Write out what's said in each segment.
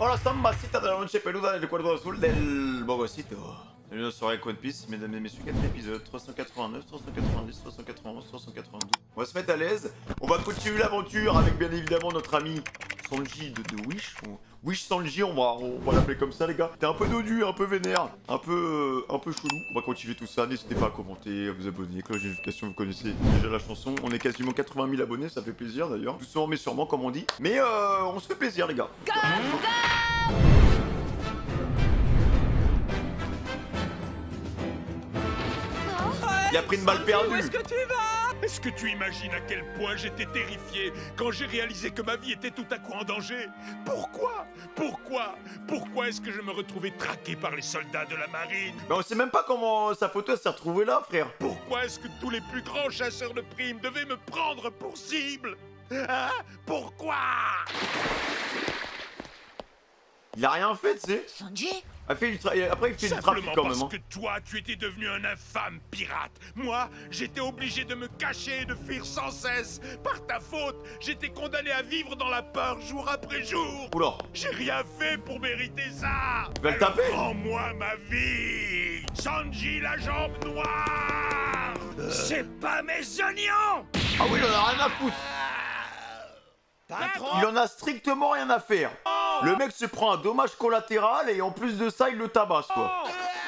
Hola, son masita de la noche peluda del cuerpo azul del Bogocito. Bienvenue sur One Piece, mesdames et messieurs, 4 épisodes, 389, 390, 391, 392. On va se mettre à l'aise, on va continuer l'aventure avec bien évidemment notre ami Sanji de Wish. Wish Sanji, on va l'appeler comme ça les gars. T'es un peu dodu, un peu vénère, un peu chelou. On va continuer tout ça, n'hésitez pas à commenter, à vous abonner, cloche de notification, vous connaissez déjà la chanson. On est quasiment 80 000 abonnés, ça fait plaisir d'ailleurs. Doucement mais sûrement comme on dit. Mais on se fait plaisir les gars. Il a pris une balle perdue. Où est-ce que tu vas? Est-ce que tu imagines à quel point j'étais terrifié quand j'ai réalisé que ma vie était tout à coup en danger? Pourquoi est-ce que je me retrouvais traqué par les soldats de la marine? Mais on sait même pas comment sa photo s'est retrouvée là, frère. Pourquoi est-ce que tous les plus grands chasseurs de primes devaient me prendre pour cible? Hein? Pourquoi? Il a rien fait, tu sais. Sanji? Après, il fait du trafic Simplement quand même. parce Hein. que toi, tu étais devenu un infâme pirate. Moi, j'étais obligé de me cacher et de fuir sans cesse. Par ta faute, j'étais condamné à vivre dans la peur jour après jour. Oula. J'ai rien fait pour mériter ça. Tu vas le taper? Rends-moi ma vie. Sanji, la jambe noire. C'est pas mes oignons. Ah oui, il en a rien à foutre. Il en a strictement rien à faire. Le mec se prend un dommage collatéral et en plus de ça, il le tabasse quoi.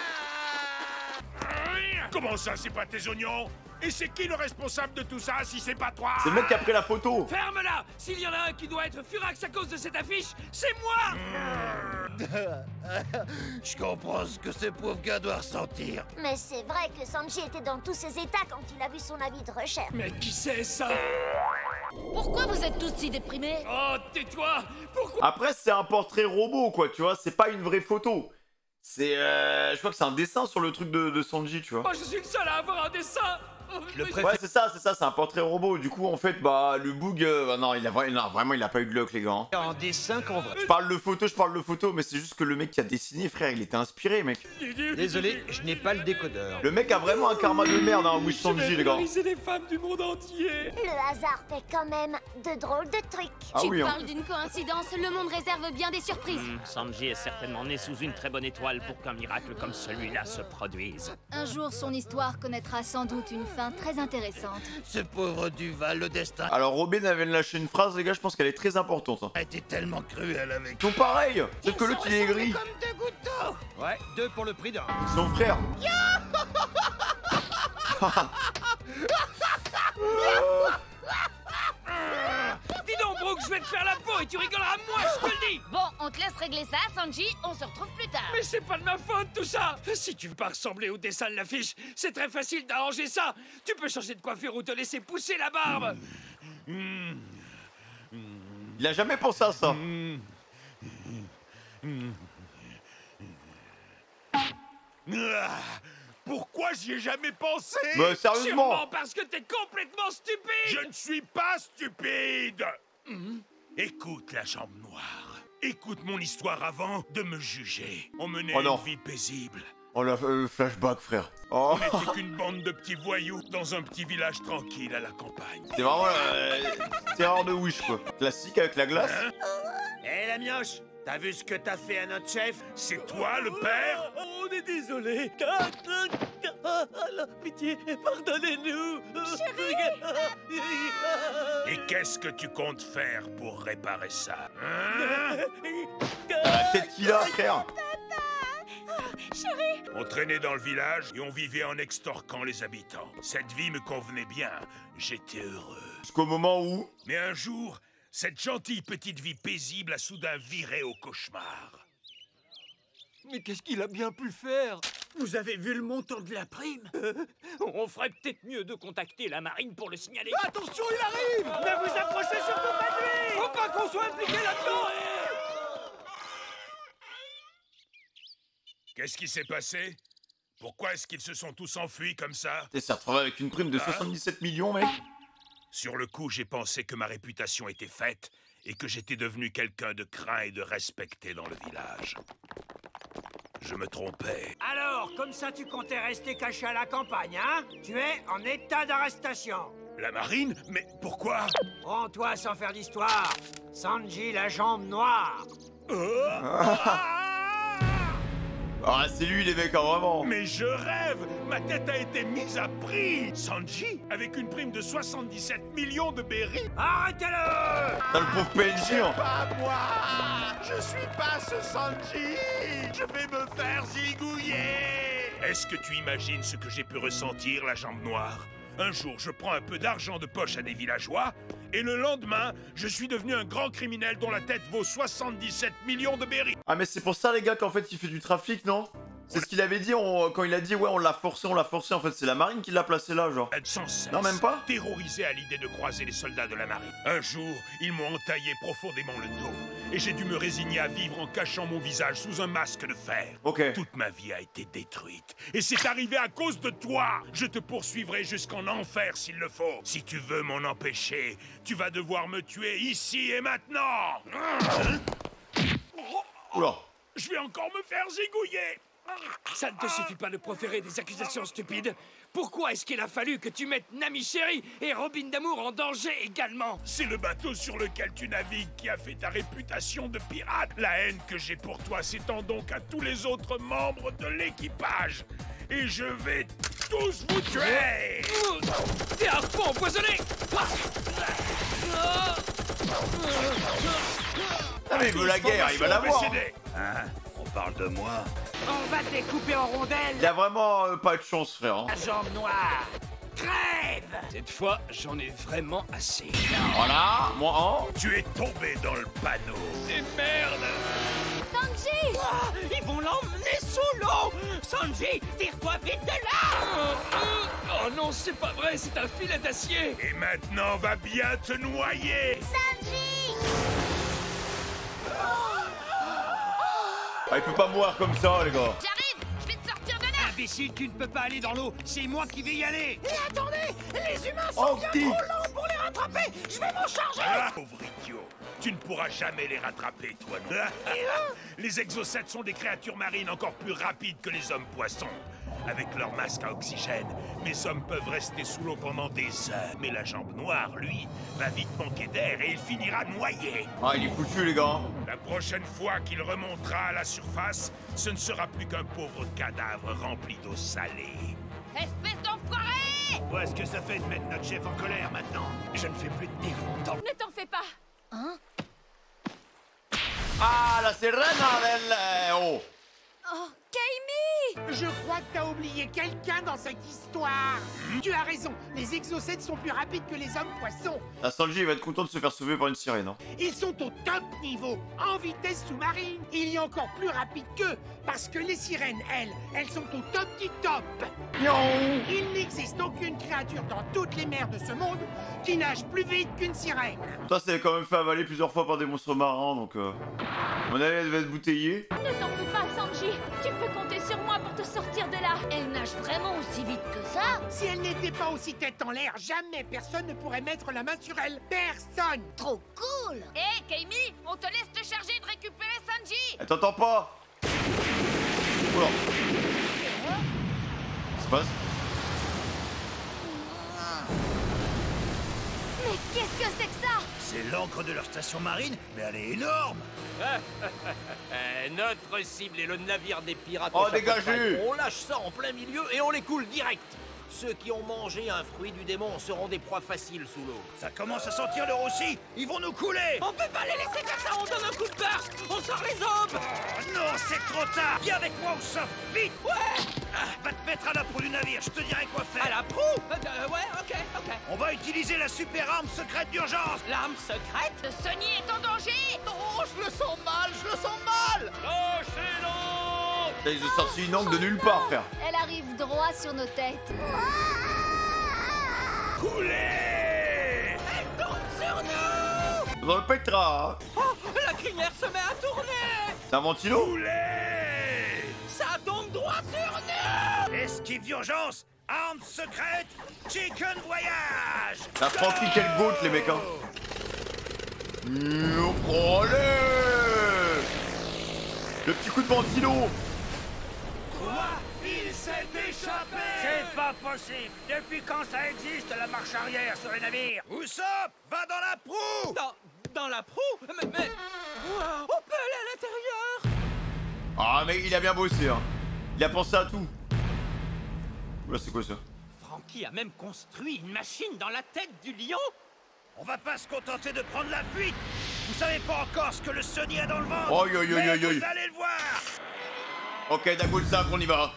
Comment ça, c'est pas tes oignons? Et c'est qui le responsable de tout ça si c'est pas toi? C'est le mec qui a pris la photo. Ferme-la! S'il y en a un qui doit être furax à cause de cette affiche, c'est moi! Je comprends ce que ce pauvre gars doit ressentir. Mais c'est vrai que Sanji était dans tous ses états quand il a vu son avis de recherche. Mais qui c'est ça? Pourquoi vous êtes tous si déprimés? Oh, tais-toi! Pourquoi? Après, c'est un portrait robot quoi, tu vois. C'est pas une vraie photo. C'est, je crois que c'est un dessin sur le truc de Sanji, tu vois. Moi, je suis le seul à avoir un dessin! Ouais, c'est ça, c'est un portrait robot. Du coup, en fait, bah, le bug, non, vraiment, il a pas eu de luck, les gars. En dessin qu'en vrai. Je parle de photo, mais c'est juste que le mec qui a dessiné, frère, il était inspiré, mec. Désolé, je n'ai pas le décodeur. Le mec a vraiment un karma de merde, hein, Wish Sanji, les gars. C'est les femmes du monde entier! Le hasard fait quand même de drôles de trucs. Ah oui, hein. Parle d'une coïncidence, le monde réserve bien des surprises. Sanji est certainement né sous une très bonne étoile pour qu'un miracle comme celui-là se produise. Un jour, son histoire connaîtra sans doute une fin très intéressante. Ce pauvre Duval, le destin Alors, Robin avait lâché une phrase, les gars, je pense qu'elle est très importante. Hein. a été tellement cruel avec. Ils sont pareils. C'est que l'autre, il est gris. Comme deux gouttes d'eau. Ouais, 2 pour le prix d'un. Son frère. Dis donc, Brooke, je vais te faire la peau et tu rigoleras de moi, je te le dis! Bon, on te laisse régler ça, Sanji, on se retrouve plus tard. Mais c'est pas de ma faute tout ça! Si tu veux pas ressembler au dessin de l'affiche, c'est très facile d'arranger ça! Tu peux changer de coiffure ou te laisser pousser la barbe! Il a jamais pensé à ça. Pourquoi j'y ai jamais pensé? Bah, sérieusement. Sûrement parce que t'es complètement stupide! Je ne suis pas stupide. Écoute la jambe noire. Écoute mon histoire avant de me juger. On menait Oh non. une vie paisible. Oh, le flashback, frère. Oh, On n'était qu'une bande de petits voyous dans un petit village tranquille à la campagne. c'est vraiment c'est erreur de Wish, quoi. Classique avec la glace. Hé la mioche, t'as vu ce que t'as fait à notre chef? C'est toi le père? On est désolé! Pitié, pardonnez-nous! Et qu'est-ce que tu comptes faire pour réparer ça? Hein? La tête qu'il a, frère. On traînait dans le village et on vivait en extorquant les habitants. Cette vie me convenait bien, j'étais heureux. Jusqu'au moment où... Mais un jour, cette gentille petite vie paisible a soudain viré au cauchemar. Mais qu'est-ce qu'il a bien pu faire? Vous avez vu le montant de la prime? On ferait peut-être mieux de contacter la marine pour le signaler. Attention, il arrive! Ne vous approchez surtout pas de lui! Faut pas qu'on soit impliqué là-dedans! Qu'est-ce qui s'est passé? Pourquoi est-ce qu'ils se sont tous enfuis comme ça? T'es s'est retrouvé avec une prime de 77 millions, mec. Sur le coup, j'ai pensé que ma réputation était faite et que j'étais devenu quelqu'un de craint et de respecté dans le village. Je me trompais. Alors, comme ça tu comptais rester caché à la campagne, hein? Tu es en état d'arrestation. La marine? Mais pourquoi? Rends-toi sans faire d'histoire. Sanji, la jambe noire. Ah, c'est lui les mecs, hein, vraiment. Mais je rêve! Ma tête a été mise à prix! Sanji, avec une prime de 77 millions de berries! Arrêtez-le! T'as le pauvre PNJ, hein. Pas moi! Je suis pas ce Sanji! Je vais me faire zigouiller! Est-ce que tu imagines ce que j'ai pu ressentir, la jambe noire? Un jour, je prends un peu d'argent de poche à des villageois, et le lendemain, je suis devenu un grand criminel dont la tête vaut 77 millions de berries. Ah, mais c'est pour ça, les gars, qu'en fait, il fait du trafic, non? C'est ce qu'il avait dit quand il a dit, ouais, on l'a forcé. En fait, c'est la marine qui l'a placé là, genre. Sans cesse, Non, même pas. terrorisé à l'idée de croiser les soldats de la marine. Un jour, ils m'ont entaillé profondément le dos, et j'ai dû me résigner à vivre en cachant mon visage sous un masque de fer. Ok. Toute ma vie a été détruite, et c'est arrivé à cause de toi. Je te poursuivrai jusqu'en enfer s'il le faut. Si tu veux m'en empêcher, tu vas devoir me tuer ici et maintenant. Oula. Je vais encore me faire zigouiller. Ça ne te suffit pas de proférer des accusations stupides? Pourquoi est-ce qu'il a fallu que tu mettes Nami Chérie et Robin d'Amour en danger également? C'est le bateau sur lequel tu navigues qui a fait ta réputation de pirate. La haine que j'ai pour toi s'étend donc à tous les autres membres de l'équipage. Et je vais tous vous tuer! Des harpons empoisonnés! Ah, mais il veut la guerre, il va l'avoir. Hein? On parle de moi? On va te découper en rondelles, Il y a vraiment pas de chance, frère. Hein. la jambe noire! Crève! Cette fois, j'en ai vraiment assez. Voilà, moi, hein. Tu es tombé dans le panneau. Et merde! Sanji! Ils vont l'emmener sous l'eau! Sanji, tire-toi vite de là! Oh non, c'est pas vrai, c'est un filet d'acier! Et maintenant, va bien te noyer. Sanji! Ah, il peut pas mourir comme ça, les gars. J'arrive! Je vais te sortir de là! Imbécile, tu ne peux pas aller dans l'eau! C'est moi qui vais y aller! Et attendez! Les humains Oh, petit. lents pour les rattraper! Je vais m'en charger! Ah, pauvre idiot. Tu ne pourras jamais les rattraper, toi non. Les exocètes sont des créatures marines encore plus rapides que les hommes poissons. Avec leur masque à oxygène, mes hommes peuvent rester sous l'eau pendant des heures. Mais la jambe noire, lui, va vite manquer d'air et il finira noyé. Ah, il est foutu, les gars. La prochaine fois qu'il remontera à la surface, ce ne sera plus qu'un pauvre cadavre rempli d'eau salée. Espèce d'enfoiré! Où est-ce que ça fait de mettre notre chef en colère maintenant? Je ne fais plus tenir longtemps. Ne t'en fais pas! Ah, la sirena del... Oh. Oh, Kaimi! Je crois que t'as oublié quelqu'un dans cette histoire. Tu as raison, les exocètes sont plus rapides que les hommes poissons. La Sanji, il va être content de se faire sauver par une sirène, hein. Ils sont au top niveau, en vitesse sous-marine. Il y a encore plus rapide qu'eux, parce que les sirènes, elles sont au top du top. Il n'existe aucune créature dans toutes les mers de ce monde qui nage plus vite qu'une sirène. Ça, c'est quand même fait avaler plusieurs fois par des monstres marins, donc... À mon avis, elle va être bouteillée. Ne t'en fais pas, Sanji! Tu peux compter sur moi pour te sortir de là! Elle nage vraiment aussi vite que ça? Si elle n'était pas aussi tête en l'air, jamais personne ne pourrait mettre la main sur elle. Personne. Trop cool! Hé, Kaimi! On te laisse te charger de récupérer Sanji! Elle t'entend pas. Oula. Qu'est-ce qui se passe? Mais qu'est-ce que c'est que ça? C'est l'encre de leur station marine, mais elle est énorme! Notre cible est le navire des pirates. Oh, au chapeau de dégagez. paille. On lâche ça en plein milieu et on les coule direct. Ceux qui ont mangé un fruit du démon seront des proies faciles sous l'eau. Ça commence à sentir le roussi! Ils vont nous couler! On peut pas les laisser faire ça, on donne un coup de burst! On sort les hommes! Oh non, c'est trop tard! Viens avec moi, on sort! Vite! Ouais! Va te mettre à la proue du navire, je te dirai quoi faire! À la proue? Ouais, ok. On va utiliser la super arme secrète d'urgence! L'arme secrète? Le Sony est en danger! Oh, je le sens mal! Je le sens mal! Putain, ils ont sorti une angle de nulle part, frère. Elle arrive droit sur nos têtes. Coulez! Elle tourne sur nous! Dans le pétra, hein. Oh, la crinière se met à tourner! C'est un ventilo. Coulez! Ça tombe droit sur nous! Esquive d'urgence! Arme secrète! Chicken voyage! La Francky, quelle goutte, les mecs, hein. Oh, allez. Le petit coup de ventilo. Il s'est échappé! C'est pas possible! Depuis quand ça existe, la marche arrière sur les navires? Usopp! Va dans la proue! Dans la proue? Mais... On peut aller à Ah, mais il a bien bossé, hein. Il a pensé à tout. Oula, c'est quoi ça? Frankie a même construit une machine dans la tête du lion. On va pas se contenter de prendre la fuite. Vous savez pas encore ce que le Sony a dans le ventre. Oh, yo, yo, mais yo, yo. vous allez le voir. Ok, d'accord, ça, on y va.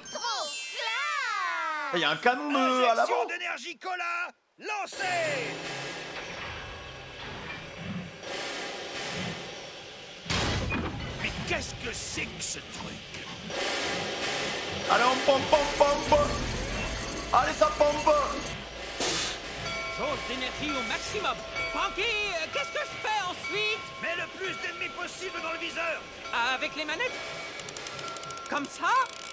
Il y a un canon à l'avant. Injection d'énergie cola, lancez. Mais qu'est-ce que c'est que ce truc? Allez, on pompe. Allez, ça pompe. Jauge d'énergie au maximum. Frankie, qu'est-ce que je fais ensuite? Mets le plus d'ennemis possible dans le viseur. Avec les manettes? Comme ça?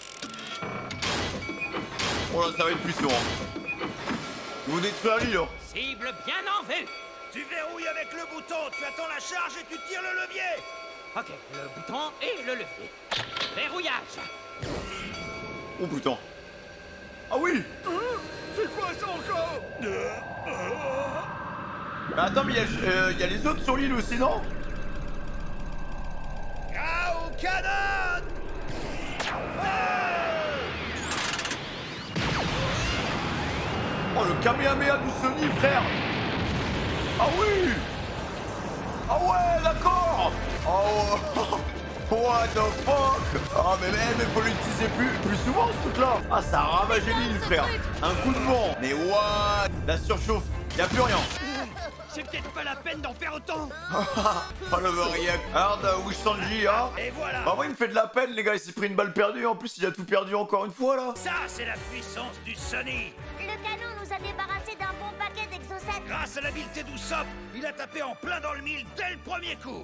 Oh là, ça va être puissant. Ils vont détruire l'île. Cible bien en vue. Tu verrouilles avec le bouton, tu attends la charge et tu tires le levier. Ok, le bouton et le levier. Verrouillage. Oh putain. Ah oui. C'est quoi ça encore? Mais attends, mais il y a les autres sur l'île aussi, non? Grau canon. Oh, le Kamehameha du Sony, frère. Ah oui. Ah ouais, d'accord. Oh, what the fuck. Ah mais faut l'utiliser plus souvent ce truc là. Ah, ça a ravagé l'île, frère. Un coup de vent. Mais what? La surchauffe, y a plus rien. C'est peut-être pas la peine d'en faire autant. Oh, l'overreact. Hard Wish Sanji, hein. Et voilà. Bah, moi, il me fait de la peine, les gars. Il s'est pris une balle perdue. En plus, il a tout perdu encore une fois, là. Ça, c'est la puissance du Sony. Le canon nous a débarrassé d'un bon paquet d'exocètes. Grâce à l'habileté d'Usopp, il a tapé en plein dans le mille dès le premier coup.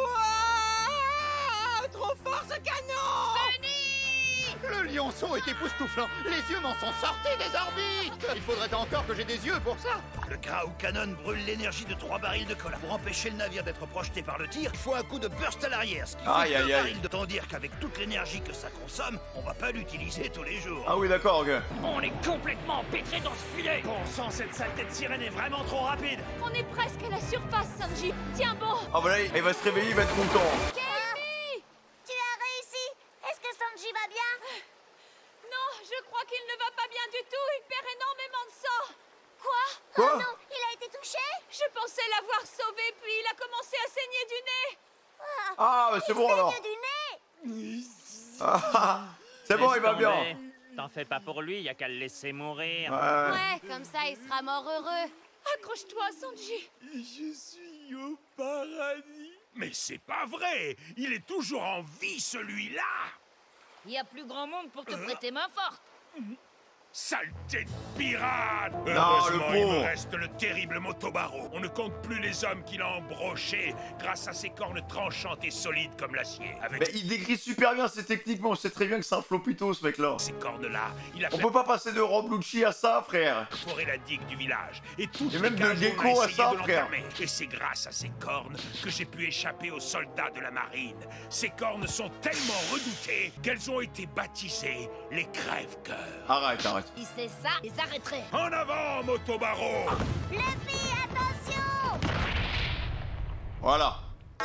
Ouah, trop fort ce canon! Le lionceau est époustouflant. Les yeux m'en sont sortis des orbites. Il faudrait encore que j'ai des yeux pour ça. Le Grau Cannon brûle l'énergie de 3 barils de cola. Pour empêcher le navire d'être projeté par le tir, il faut un coup de burst à l'arrière, ce qui fait Aïe, 2 aïe, aïe. barils de temps dire qu'avec toute l'énergie que ça consomme, on va pas l'utiliser tous les jours. Ah oui, d'accord, ok. On est complètement empêtré dans ce filet. Bon sang, cette saleté de sirène est vraiment trop rapide. On est presque à la surface, Sanji. Tiens bon. Ah bah là, il va se réveiller, il va être content. Kelly, tu as réussi. Est-ce que Sanji va bien? Non, je crois qu'il ne va pas bien du tout. Il perd énormément de sang. Quoi? Quoi? Oh non, il a été touché? Je pensais l'avoir sauvé, puis il a commencé à saigner du nez. Ah, bah c'est bon alors. Du nez? Ah, c'est bon, il va bien. T'en fais pas pour lui, y a qu'à le laisser mourir. Ouais. Ouais, comme ça il sera mort heureux. Accroche-toi, Sanji. Je suis au paradis. Mais c'est pas vrai. Il est toujours en vie, celui-là. Il y a plus grand monde pour te prêter main forte. Saleté de pirate! le Heureusement, il me pauvre. reste le terrible Motobaro. On ne compte plus les hommes qu'il a embrochés grâce à ses cornes tranchantes et solides comme l'acier. Avec Mais il décrit super bien ses techniques, mais on sait très bien que c'est un flopito, ce mec-là. ces cornes-là, il a On peut pas passer de Rob Lucci à ça, frère. perforé la digue du village. Et toutes Et les même de 15 jours, Gecko on a à essayé ça, de frère. l'enfermer. Et c'est grâce à ces cornes que j'ai pu échapper aux soldats de la marine. Ces cornes sont tellement redoutées qu'elles ont été baptisées les crève-cœurs. Arrête. Si c'est ça, les arrêterait. En avant, Motobaro! Luffy, attention! Voilà. Oh,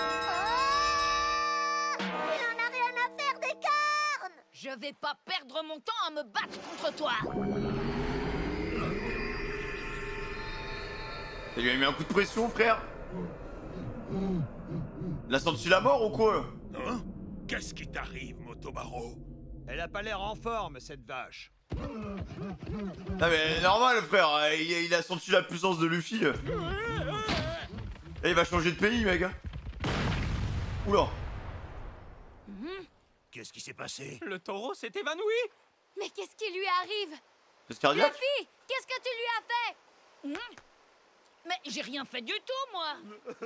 il en a rien à faire des cornes! Je vais pas perdre mon temps à me battre contre toi. Ça lui a mis un coup de pression, frère. Il a senti la mort ou quoi? Hein? Qu'est-ce qui t'arrive, Motobaro? Elle a pas l'air en forme, cette vache. Ah mais normal, frère. Il a senti la puissance de Luffy. Et il va changer de pays, mec. Oula. Qu'est-ce qui s'est passé? Le taureau s'est évanoui. Mais qu'est-ce qui lui arrive? C'est cardiaque? Luffy, qu'est-ce que tu lui as fait? Mais j'ai rien fait du tout, moi.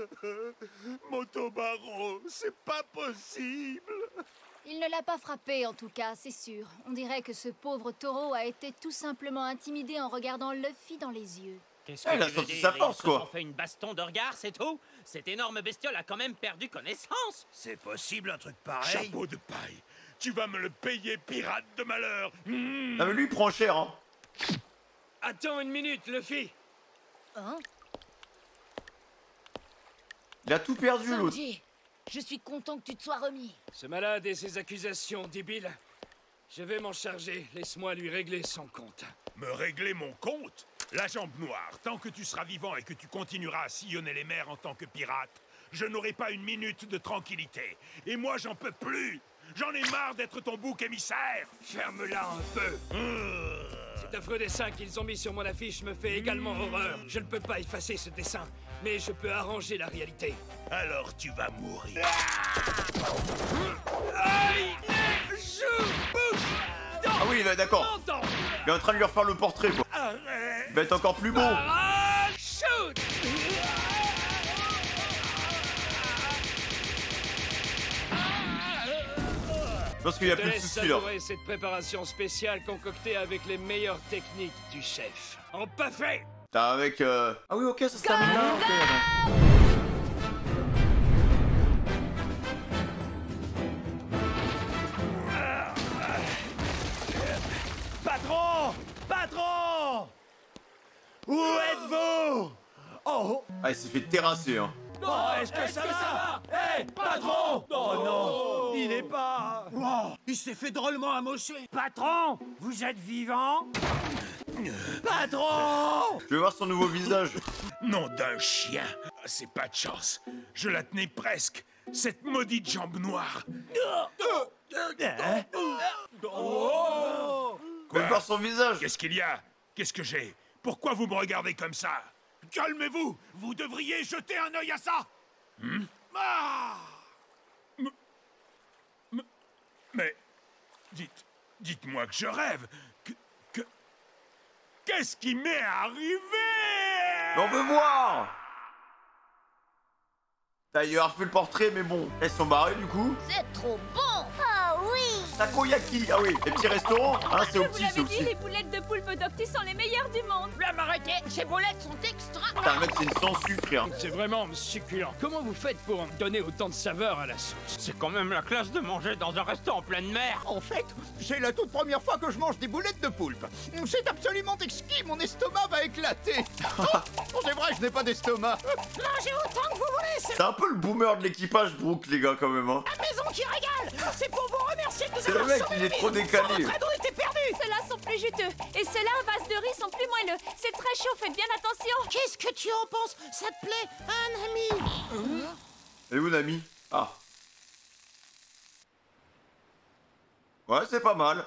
Motobaro, c'est pas possible! Il ne l'a pas frappé, en tout cas, c'est sûr. On dirait que ce pauvre taureau a été tout simplement intimidé en regardant Luffy dans les yeux. Qu'est-ce Ah, il a tu veux sorti dire? sa force, Ils se sont quoi. fait une baston de regard, c'est tout? Cette énorme bestiole a quand même perdu connaissance. C'est possible un truc pareil? Chapeau de paille! Tu vas me le payer, pirate de malheur! Ah mais lui, il prend cher, hein. Attends une minute, Luffy. Hein? Il a tout perdu, l'autre. Sanji, Je suis content que tu te sois remis. Ce malade et ses accusations débiles. Je vais m'en charger. Laisse-moi lui régler son compte. Me régler mon compte? La jambe noire, tant que tu seras vivant et que tu continueras à sillonner les mers en tant que pirate, je n'aurai pas une minute de tranquillité. Et moi, j'en peux plus. J'en ai marre d'être ton bouc émissaire. Ferme-la un peu. Cet affreux dessin qu'ils ont mis sur mon affiche me fait également horreur. Je ne peux pas effacer ce dessin, mais je peux arranger la réalité. Alors tu vas mourir. Aïe! Je bouge! Ah oui, d'accord. Il est en train de lui refaire le portrait, quoi. Il va être encore plus beau. Shoot! Je pense qu'il n'y a plus de soucis, là. Cette préparation spéciale concoctée avec les meilleures techniques du chef. En parfait! T'as avec... Ah oui, ok, ça se termine là. Okay, Patron! Patron! Où êtes-vous? Oh! Ah, il s'est fait terrasser, hein. Oh, est-ce que ça va? Hé, patron! Oh non! Il est pas... Oh, il s'est fait drôlement amocher. Patron, vous êtes vivant? Patron! Je vais voir son nouveau visage. Nom d'un chien. C'est pas de chance. Je la tenais presque. Cette maudite jambe noire. Je vais voir son visage. Qu'est-ce qu'il y a? Qu'est-ce que j'ai? Pourquoi vous me regardez comme ça? Calmez-vous! Vous devriez jeter un œil à ça! Mais... Dites-moi que je rêve! Qu'est-ce qui m'est arrivé? On veut voir! T'as eu refait le portrait, mais bon, elles sont barrées du coup. C'est trop bon! Oh oui! Takoyaki, ah oui, les petits restaurants, hein, c'est au petit, c'est Vous au l'avez dit, petit. les boulettes de poulpe d'Octi sont les meilleures du monde! Là, m'arrêter, ces boulettes sont extra. Putain, mec, c'est une sangsue, frère. C'est vraiment succulent. Comment vous faites pour donner autant de saveur à la sauce? C'est quand même la classe de manger dans un restaurant en pleine mer. En fait, c'est la toute première fois que je mange des boulettes de poulpe. C'est absolument exquis, mon estomac va éclater. Oh, c'est vrai, je n'ai pas d'estomac. Mangez autant que vous voulez, C'est un peu le boomer de l'équipage, Brooke, les gars, quand même, hein. la maison qui régale. C'est pour vous remercier de nous C'est le avoir mec, sauvés il est la trop vie. décalé. Sans votre aide, on était perdus. Ceux-là sont plus juteux, et ceux-là à base de riz sont plus moelleux. C'est très chaud, faites bien attention! Qu'est-ce que tu en penses? Ça te plaît, un ami? Elle est où, Nami? Ah. Ouais, c'est pas mal.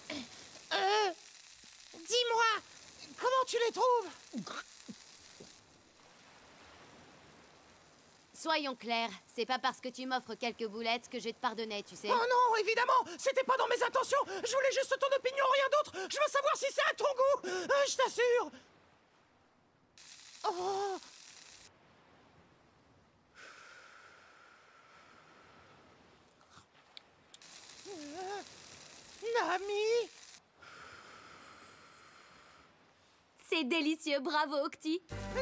Dis-moi, comment tu les trouves? Soyons clairs, c'est pas parce que tu m'offres quelques boulettes que je te pardonnais, tu sais. Oh non, évidemment, c'était pas dans mes intentions. Je voulais juste ton opinion, rien d'autre. Je veux savoir si c'est à ton goût. Je t'assure. Oh. Nami. C'est délicieux, bravo Octi.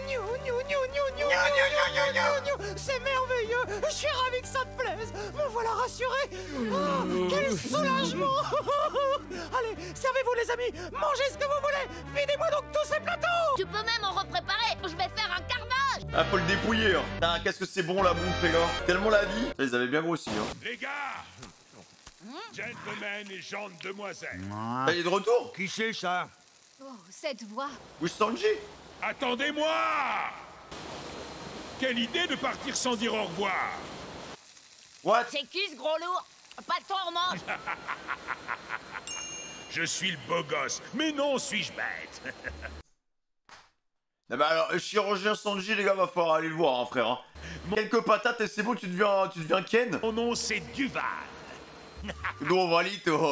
C'est merveilleux. Je suis ravi que ça te plaise. Me voilà rassuré. Oh, quel soulagement. Allez, servez-vous les amis. Mangez ce que vous voulez. Videz-moi donc tous ces plateaux. Tu peux même en repréparer! Je vais faire un carnage! Ah, faut le dépouiller, hein. Putain, qu'est-ce que c'est bon, la bouffe, les gars. Tellement la vie. Ça, ils avaient bien grossi, hein. Les gars! Gentlemen et gens de demoiselles. Ça y est de retour? Qui c'est ça? Oh, cette voix. Où est Sanji? Attendez-moi! Quelle idée de partir sans dire au revoir! What? C'est qui ce gros lourd? Pas de tourment! Je suis le beau gosse, mais non, suis-je bête? Eh ben alors, chirurgien Sanji, les gars, va falloir aller le voir, hein, frère. Hein. Quelques patates et c'est bon, tu deviens Ken. Mon nom, c'est Duval. Duvalito,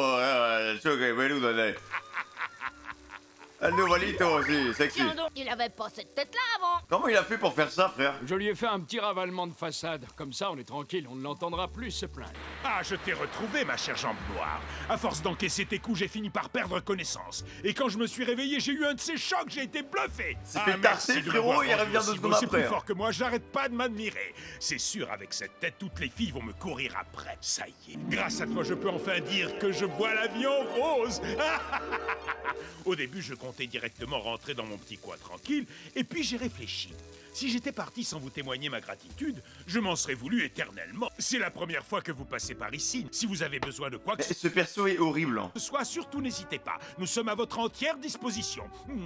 Duvalito, si, sexy. Tiens donc, il avait pas cette tête-là avant! Comment il a fait pour faire ça, frère? Je lui ai fait un petit ravalement de façade. Comme ça, on est tranquille, on ne l'entendra plus se plaindre. Ah, je t'ai retrouvé, ma chère jambe noire. À force d'encaisser tes coups, j'ai fini par perdre connaissance. Et quand je me suis réveillé, j'ai eu un de ces chocs, j'ai été bluffé. C'est fait tarter, frérot, il revient 2 secondes C'est plus après. fort que moi, j'arrête pas de m'admirer. C'est sûr, avec cette tête, toutes les filles vont me courir après. Ça y est, grâce à toi, je peux enfin dire que je vois la vie en rose. Au début, je comptais directement rentrer dans mon petit coin tranquille, et puis j'ai réfléchi. Si j'étais parti sans vous témoigner ma gratitude, je m'en serais voulu éternellement. C'est la première fois que vous passez par ici. Si vous avez besoin de quoi que Ce perso est horrible. Hein. ce soit, surtout n'hésitez pas. Nous sommes à votre entière disposition.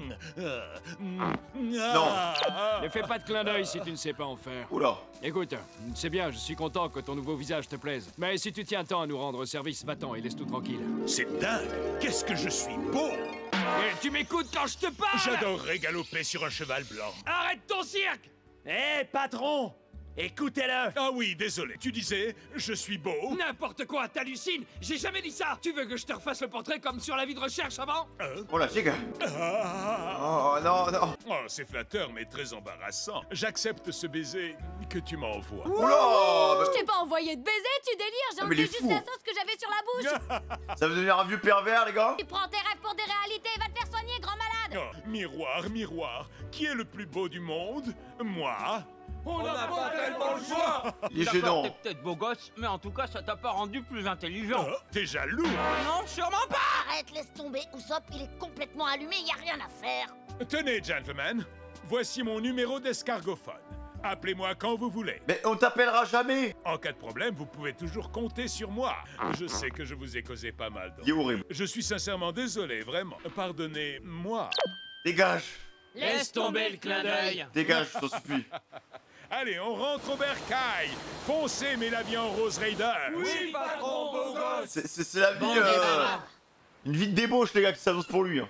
Ne fais pas de clin d'œil si tu ne sais pas en faire. Oula. Écoute, c'est bien, je suis content que ton nouveau visage te plaise. Mais si tu tiens tant à nous rendre service, va-t'en et laisse tout tranquille. C'est dingue. Qu'est-ce que je suis beau. Et tu m'écoutes quand je te parle? J'adorerais galoper sur un cheval blanc. Arrête ton cirque! Hé, patron! Écoutez-le! Ah oui, désolé. Tu disais, je suis beau. N'importe quoi, t'hallucines! J'ai jamais dit ça! Tu veux que je te refasse le portrait comme sur la vie de recherche avant? Oh la giga. Oh non, non. Oh, c'est flatteur, mais très embarrassant. J'accepte ce baiser que tu m'envoies. Oula. Je t'ai pas envoyé de baiser, tu délires, j'ai mais il enlevé est juste fou. la sauce que j'avais sur la bouche. Ça veut devenir un vieux pervers, les gars. Tu prends tes rêves pour des réalités, va te faire soigner, grand malade. Oh, miroir, miroir, qui est le plus beau du monde? Moi? On n'a pas tellement le choix! Il est gênant. T'es peut-être beau gosse, mais en tout cas, ça t'a pas rendu plus intelligent. T'es jaloux? Non, sûrement pas! Arrête, laisse tomber. Usopp, il est complètement allumé, y a rien à faire. Tenez, gentlemen, voici mon numéro d'escargophone. Appelez-moi quand vous voulez. Mais on t'appellera jamais. En cas de problème, vous pouvez toujours compter sur moi. Je sais que je vous ai causé pas mal Il est horrible. Je suis sincèrement désolé, vraiment. Pardonnez-moi. Dégage. Laisse tomber le clin d'œil. Dégage, je t'en supplie. Allez, on rentre au bercail. Foncez, mes labiens en rose raider. Oui, patron, beau gosse! C'est la vie. Bon débarras. Une vie de débauche, les gars, qui s'annonce pour lui. Hein.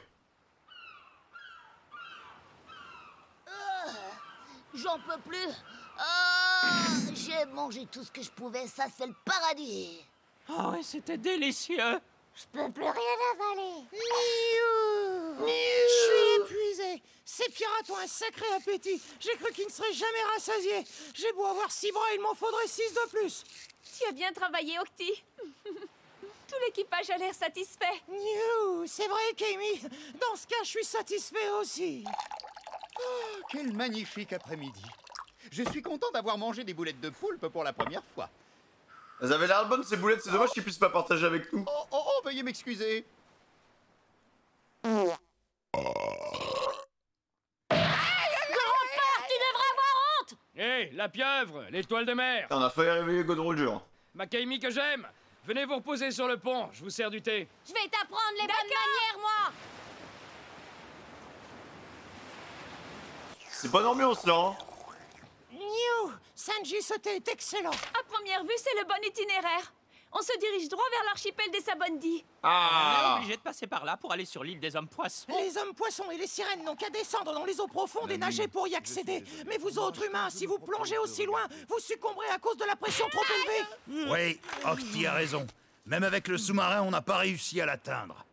J'en peux plus. Oh, j'ai mangé tout ce que je pouvais, ça c'est le paradis. Oh, ouais, c'était délicieux. Je peux plus rien avaler. Je suis épuisé. Ces pirates ont un sacré appétit. J'ai cru qu'ils ne seraient jamais rassasiés. J'ai beau avoir 6 bras, il m'en faudrait 6 de plus. Tu as bien travaillé, Octi. Tout l'équipage a l'air satisfait. C'est vrai, Kami. Dans ce cas, je suis satisfait aussi. Oh, quel magnifique après-midi. Je suis content d'avoir mangé des boulettes de poulpe pour la première fois. Elles avaient l'air bonnes, ces boulettes. C'est dommage qu'ils puissent pas partager avec nous. Oh, veuillez m'excuser. Tu devrais avoir honte. Hé, la pieuvre, l'étoile de mer! On a failli réveiller God Roger. Ma Kaimi que j'aime! Venez vous reposer sur le pont, je vous sers du thé. Je vais t'apprendre les bonnes manières, moi. C'est bonne ambiance là. Hein. Sanji, ce thé est excellent. À première vue, c'est le bon itinéraire. On se dirige droit vers l'archipel des Sabondi. On est Ah. obligé de passer par là pour aller sur l'île des hommes poissons. Les hommes poissons et les sirènes n'ont qu'à descendre dans les eaux profondes et nager pour y accéder. Mais vous autres humains, si vous plongez aussi loin, vous succomberez à cause de la pression trop élevée. Oui, Octi a raison. Même avec le sous-marin, on n'a pas réussi à l'atteindre.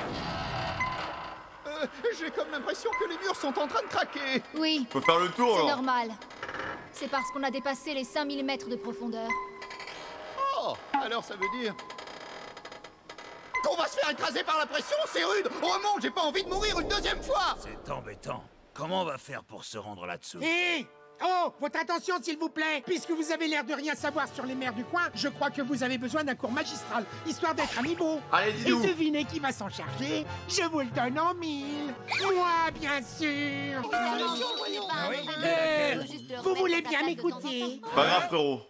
J'ai comme l'impression que les murs sont en train de craquer. Oui, Faut faire le tour. c'est alors. normal. C'est parce qu'on a dépassé les 5000 mètres de profondeur. Oh, alors ça veut dire qu'on va se faire écraser par la pression, c'est rude. Remonte, j'ai pas envie de mourir une deuxième fois. C'est embêtant. Comment on va faire pour se rendre là-dessous? Hé Oh, votre attention s'il vous plaît. Puisque vous avez l'air de rien savoir sur les mers du coin, je crois que vous avez besoin d'un cours magistral, histoire d'être un niveau. Allez, Et dis-nous. devinez qui va s'en charger? Je vous le donne en 1000. Moi, bien sûr. Vous voulez bien m'écouter? Pas grave, frérot.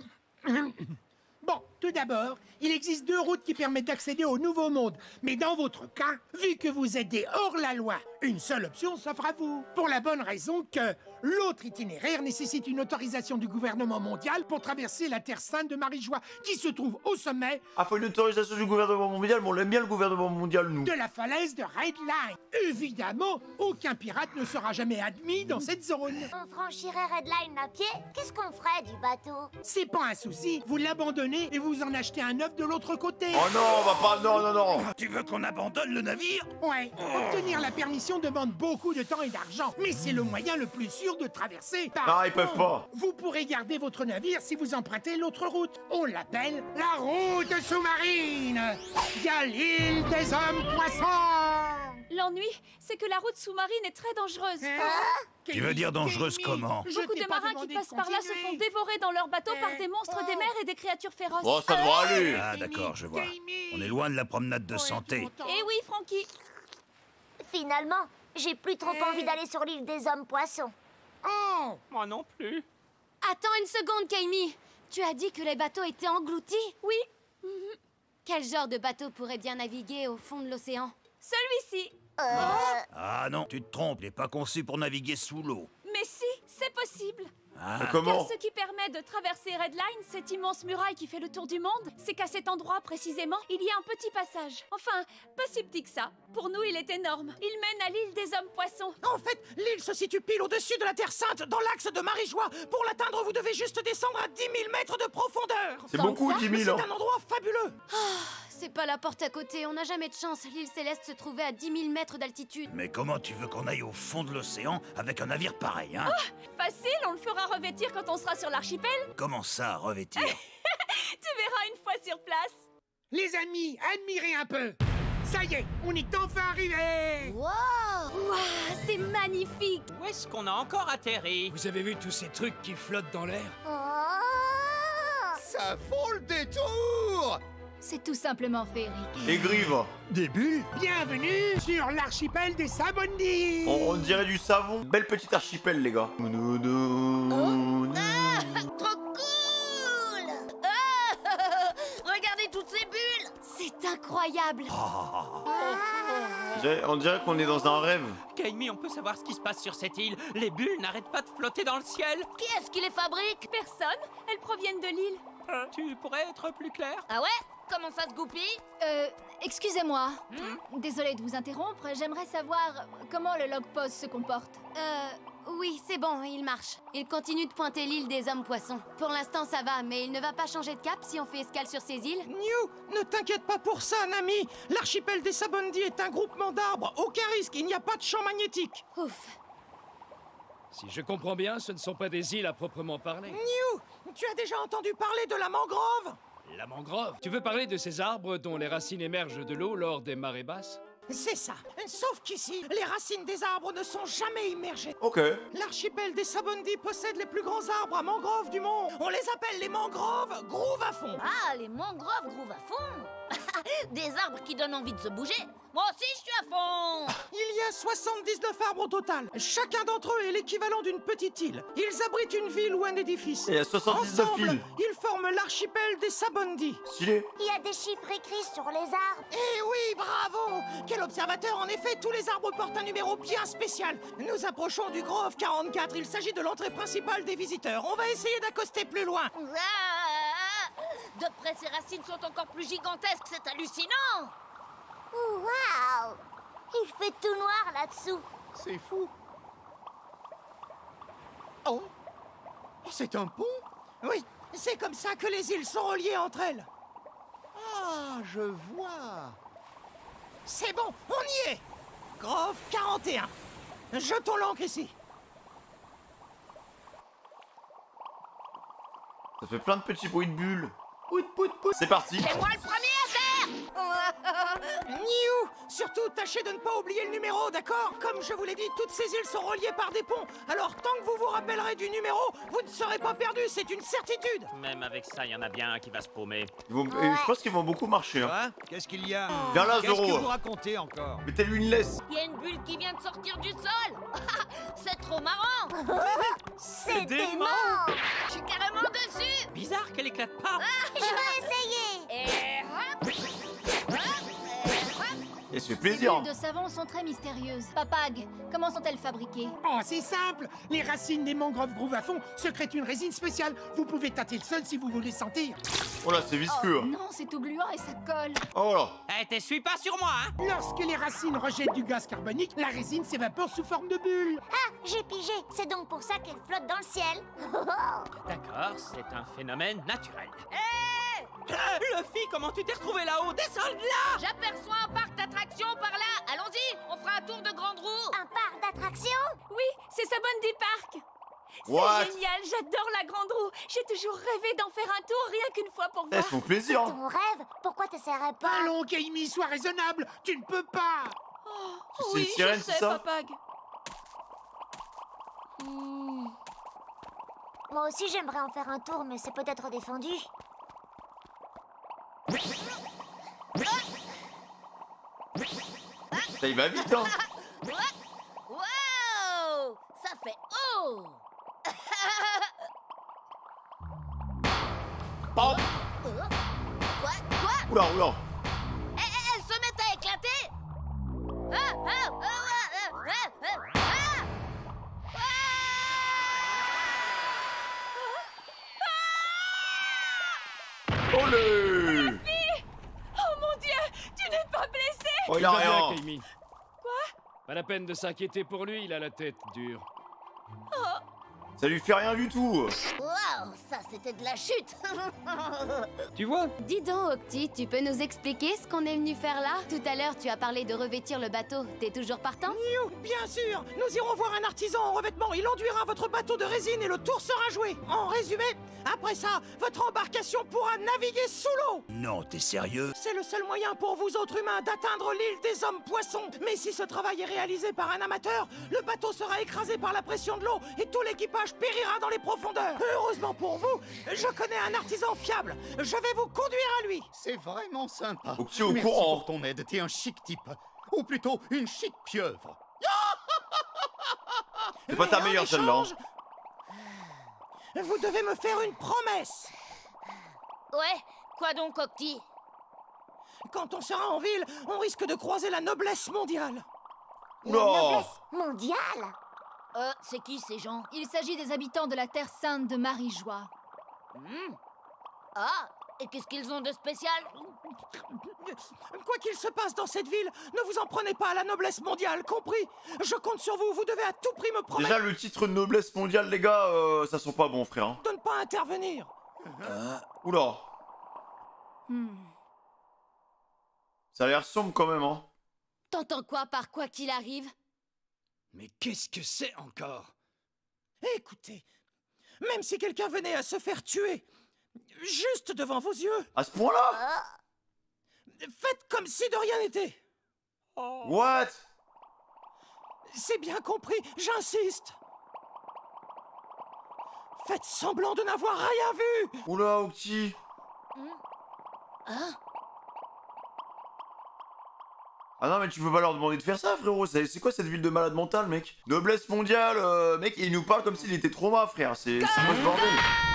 Bon, tout d'abord, il existe 2 routes qui permettent d'accéder au Nouveau Monde. Mais dans votre cas, vu que vous êtes des hors-la-loi, une seule option s'offre à vous. Pour la bonne raison que l'autre itinéraire nécessite une autorisation du gouvernement mondial pour traverser la Terre Sainte de Marie-Joie, qui se trouve au sommet Ah, faut une autorisation du gouvernement mondial, mais on l'aime bien le gouvernement mondial, nous. de la falaise de Red Line. Évidemment, aucun pirate ne sera jamais admis dans cette zone. On franchirait Red Line à pied? Qu'est-ce qu'on ferait du bateau? C'est pas un souci, vous l'abandonnez et vous en achetez un neuf de l'autre côté. Oh non, on va pas. Non, non, non. Tu veux qu'on abandonne le navire? Ouais, obtenir la permission demande beaucoup de temps et d'argent, mais c'est le moyen le plus sûr de traverser. Ah, ils peuvent pas. Vous pourrez garder votre navire si vous empruntez l'autre route. On l'appelle la route sous-marine. Il y a l'île des hommes poissons. L'ennui, c'est que la route sous-marine est très dangereuse. Tu veux dire dangereuse comment? Beaucoup de marins qui passent par là se font dévorer dans leur bateau par des monstres des mers et des créatures féroces. Oh, ça devrait aller. Ah d'accord, je vois. On est loin de la promenade de santé. Eh oui, Francky. Finalement, j'ai plus trop envie d'aller sur l'île des hommes poissons. Oh! Moi non plus. Attends une seconde, Kaimi. Tu as dit que les bateaux étaient engloutis? Oui. Quel genre de bateau pourrait bien naviguer au fond de l'océan? Celui-ci. Ah non, tu te trompes, il n'est pas conçu pour naviguer sous l'eau. Mais si, c'est possible. Comment? Car ce qui permet de traverser Red Line, cette immense muraille qui fait le tour du monde, c'est qu'à cet endroit précisément, il y a un petit passage. Enfin, pas si petit que ça. Pour nous, il est énorme. Il mène à l'île des hommes-poissons. En fait, l'île se situe pile au-dessus de la Terre Sainte, dans l'axe de Marie-Joie. Pour l'atteindre, vous devez juste descendre à 10 000 mètres de profondeur. C'est beaucoup, 10 000 ans. C'est un endroit fabuleux. C'est pas la porte à côté, on n'a jamais de chance. L'île Céleste se trouvait à 10 000 mètres d'altitude. Mais comment tu veux qu'on aille au fond de l'océan avec un navire pareil, hein? Facile, on le fera revêtir quand on sera sur l'archipel. Comment ça, revêtir? Tu verras une fois sur place. Les amis, admirez un peu. Ça y est, on est enfin arrivé. Waouh, c'est magnifique. Où est-ce qu'on a encore atterri? Vous avez vu tous ces trucs qui flottent dans l'air? Ça vaut le détour! C'est tout simplement féerique. Les grives. Des bulles? Bienvenue sur l'archipel des Sabondi. On dirait du savon. Belle petite archipel, les gars. Trop cool! Regardez toutes ces bulles! C'est incroyable. On dirait qu'on est dans un rêve. Kaimi, on peut savoir ce qui se passe sur cette île. Les bulles n'arrêtent pas de flotter dans le ciel. Qui est-ce qui les fabrique? Personne. Elles proviennent de l'île. Tu pourrais être plus clair? Ah ouais? Comment ça se goupille? Excusez-moi. Désolée de vous interrompre, j'aimerais savoir comment le log-post se comporte. Oui, c'est bon, il marche. Il continue de pointer l'île des hommes-poissons. Pour l'instant, ça va, mais il ne va pas changer de cap si on fait escale sur ces îles. New, ne t'inquiète pas pour ça, Nami. L'archipel des Sabondi est un groupement d'arbres. Aucun risque, il n'y a pas de champ magnétique. Ouf. Si je comprends bien, ce ne sont pas des îles à proprement parler. New, tu as déjà entendu parler de la mangrove? La mangrove? Tu veux parler de ces arbres dont les racines émergent de l'eau lors des marées basses? C'est ça. Sauf qu'ici, les racines des arbres ne sont jamais immergées. Ok. L'archipel des Sabondi possède les plus grands arbres à mangrove du monde. On les appelle les mangroves groove à fond. Ah, les mangroves groove à fond. Des arbres qui donnent envie de se bouger. Moi aussi, je suis à fond. Il y a 79 arbres au total. Chacun d'entre eux est l'équivalent d'une petite île. Ils abritent une ville ou un édifice. Et il y a 79 Ensemble, îles. ils forment l'archipel des Sabondi. Stylé. Il y a des chiffres écrits sur les arbres. Eh oui, bravo! Quel observateur! En effet, tous les arbres portent un numéro bien spécial. Nous approchons du Grove 44. Il s'agit de l'entrée principale des visiteurs. On va essayer d'accoster plus loin. De près, ces racines sont encore plus gigantesques. C'est hallucinant. Waouh! Il fait tout noir là-dessous. C'est fou. Oh, c'est un pont? Oui, c'est comme ça que les îles sont reliées entre elles. Ah, je vois. C'est bon, on y est. Grove 41. Jetons l'ancre ici. Ça fait plein de petits bruits de bulles. C'est parti. C'est moi le premier à terre. New! Surtout, tâchez de ne pas oublier le numéro, d'accord? Comme je vous l'ai dit, toutes ces îles sont reliées par des ponts. Alors, tant que vous vous rappellerez du numéro, vous ne serez pas perdu, c'est une certitude. Même avec ça, il y en a bien un qui va se paumer. Je pense qu'ils vont beaucoup marcher. Hein. Hein? Qu'est-ce qu'il y a? Viens là, Qu'est-ce que Zoro. vous racontez encore? Mettez-lui une laisse. Il y a une bulle qui vient de sortir du sol. C'est trop marrant. C'est dément. Je suis carrément dessus. Bizarre qu'elle éclate pas. Je vais essayer. Et hop. Et ça fait Ces plaisir. bulles de savon sont très mystérieuses. Papag, comment sont-elles fabriquées? Oh, c'est simple. Les racines des mangroves groove à fond secrètent une résine spéciale. Vous pouvez tâter le sol si vous voulez sentir. Oh là, c'est visqueux. Non, c'est tout gluant et ça colle. Oh là. Eh, t'essuies pas sur moi, hein? Lorsque les racines rejettent du gaz carbonique, la résine s'évapore sous forme de bulles. Ah, j'ai pigé. C'est donc pour ça qu'elle flotte dans le ciel. D'accord, c'est un phénomène naturel. Luffy, comment tu t'es retrouvé là-haut? Descends de là! J'aperçois un parc d'attractions par là. Allons-y, on fera un tour de grande roue. Un parc d'attractions? Oui, c'est Sabondi Park. What? C'est génial, j'adore la grande roue. J'ai toujours rêvé d'en faire un tour rien qu'une fois pour Eh, voir. c'est mon plaisir. Ton rêve? Pourquoi t'essaierais pas? Allons, Kaimi, sois raisonnable. Tu ne peux pas. C'est Oui, une sirène, je c'est sais, ça? Papag. Moi aussi, j'aimerais en faire un tour, mais c'est peut-être défendu. Ça, il va vite, hein. Wow! Ça fait oh! oula. Elles se mettent à éclater. Olé! Oh mon Dieu, tu n'es pas blessé? Oh, il a rien. Amy. Quoi? Pas la peine de s'inquiéter pour lui, il a la tête dure. Ça lui fait rien du tout. Waouh, ça c'était de la chute. Tu vois? Dis donc, Octi, tu peux nous expliquer ce qu'on est venu faire là? Tout à l'heure, tu as parlé de revêtir le bateau. T'es toujours partant? Bien sûr, nous irons voir un artisan en revêtement. Il enduira votre bateau de résine et le tour sera joué. En résumé, après ça, votre embarcation pourra naviguer sous l'eau. Non, t'es sérieux? C'est le seul moyen pour vous autres humains d'atteindre l'île des hommes poissons. Mais si ce travail est réalisé par un amateur, le bateau sera écrasé par la pression de l'eau et tout l'équipage périra dans les profondeurs. Heureusement pour vous, je connais un artisan fiable. Je vais vous conduire à lui. C'est vraiment sympa. Octi au Merci courant. pour ton aide, t'es un chic type. Ou plutôt, une chic pieuvre. C'est pas ta Mais en meilleure celle-là. échange, vous devez me faire une promesse. Ouais, quoi donc, Octi? Quand on sera en ville, on risque de croiser la noblesse mondiale. La Oula. noblesse mondiale? C'est qui ces gens? Il s'agit des habitants de la Terre Sainte de Marie-Joie. Ah, et qu'est-ce qu'ils ont de spécial? Quoi qu'il se passe dans cette ville, ne vous en prenez pas à la noblesse mondiale, compris? Je compte sur vous, vous devez à tout prix me promettre Déjà, le titre de noblesse mondiale, les gars, ça sent pas bon, frère. de ne pas intervenir. Oula. Ça a l'air sombre quand même, hein. T'entends quoi par quoi qu'il arrive? Mais qu'est-ce que c'est encore? Écoutez, même si quelqu'un venait à se faire tuer, juste devant vos yeux, À ce point-là? faites comme si de rien n'était. What? C'est bien compris, j'insiste. Faites semblant de n'avoir rien vu. Oula, Octi. Ah non, mais tu peux pas leur demander de faire ça, frérot. C'est quoi cette ville de malade mental, mec? Noblesse mondiale, mec, il nous parle comme s'il était trauma, frère. C'est quoi ce bordel?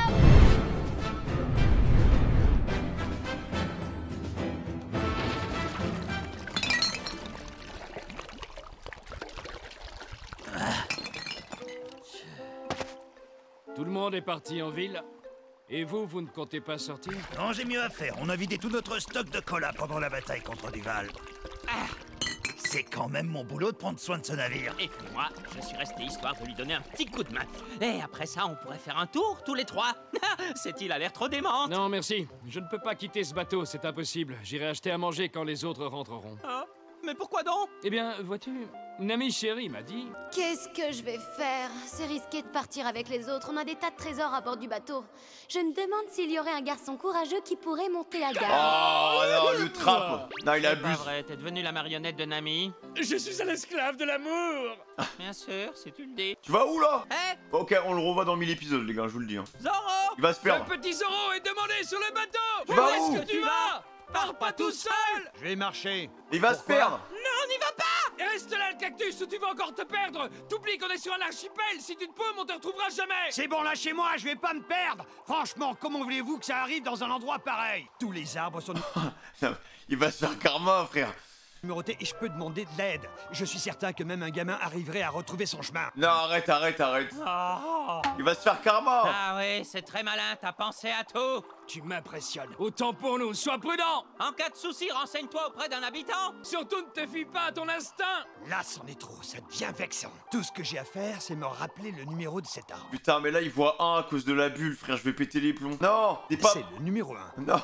Tout le monde est parti en ville? Et vous, vous ne comptez pas sortir? Non, j'ai mieux à faire. On a vidé tout notre stock de cola pendant la bataille contre Duval. C'est quand même mon boulot de prendre soin de ce navire. Et puis moi, je suis resté histoire de lui donner un petit coup de main. Et après ça, on pourrait faire un tour, tous les trois. Cette île a l'air trop démente. Non, merci. Je ne peux pas quitter ce bateau, c'est impossible. J'irai acheter à manger quand les autres rentreront. Ah, mais pourquoi donc? Eh bien, vois-tu, Nami chérie m'a dit... Qu'est-ce que je vais faire? C'est risqué de partir avec les autres. On a des tas de trésors à bord du bateau. Je me demande s'il y aurait un garçon courageux qui pourrait monter à garde. Oh non, le trappe. Non, il C'est pas abuse. vrai, t'es devenu la marionnette de Nami? Je suis un esclave de l'amour. Bien sûr, si tu le dis. Tu vas où, là? Hé, Ok, on le revoit dans 1000 épisodes, les gars, je vous le dis. Hein. Zorro! Il va se Le perdre. petit Zorro est demandé sur le bateau. Tu vas Où où? est-ce que tu vas? Pars pas tout seul. Je vais marcher. Il va se perdre. Non, n'y va pas. Et reste là, le cactus, ou tu vas encore te perdre. T'oublies qu'on est sur un archipel. Si tu te paumes, on te retrouvera jamais. C'est bon, lâchez-moi, je vais pas me perdre. Franchement, comment voulez-vous que ça arrive dans un endroit pareil? Tous les arbres sont Il va se faire karma, frère. numérotés et je peux demander de l'aide. Je suis certain que même un gamin arriverait à retrouver son chemin. Non, arrête. Il va se faire karma. Ah oui, c'est très malin, t'as pensé à tout. Tu m'impressionnes. Autant pour nous, sois prudent. En cas de souci, renseigne-toi auprès d'un habitant. Surtout ne te fie pas à ton instinct. Là, c'en est trop, ça devient vexant. Tout ce que j'ai à faire, c'est me rappeler le numéro de cet arbre. Putain, mais là, il voit 1 à cause de la bulle, frère. Je vais péter les plombs. Non, t'es pas... C'est le numéro 1. Non.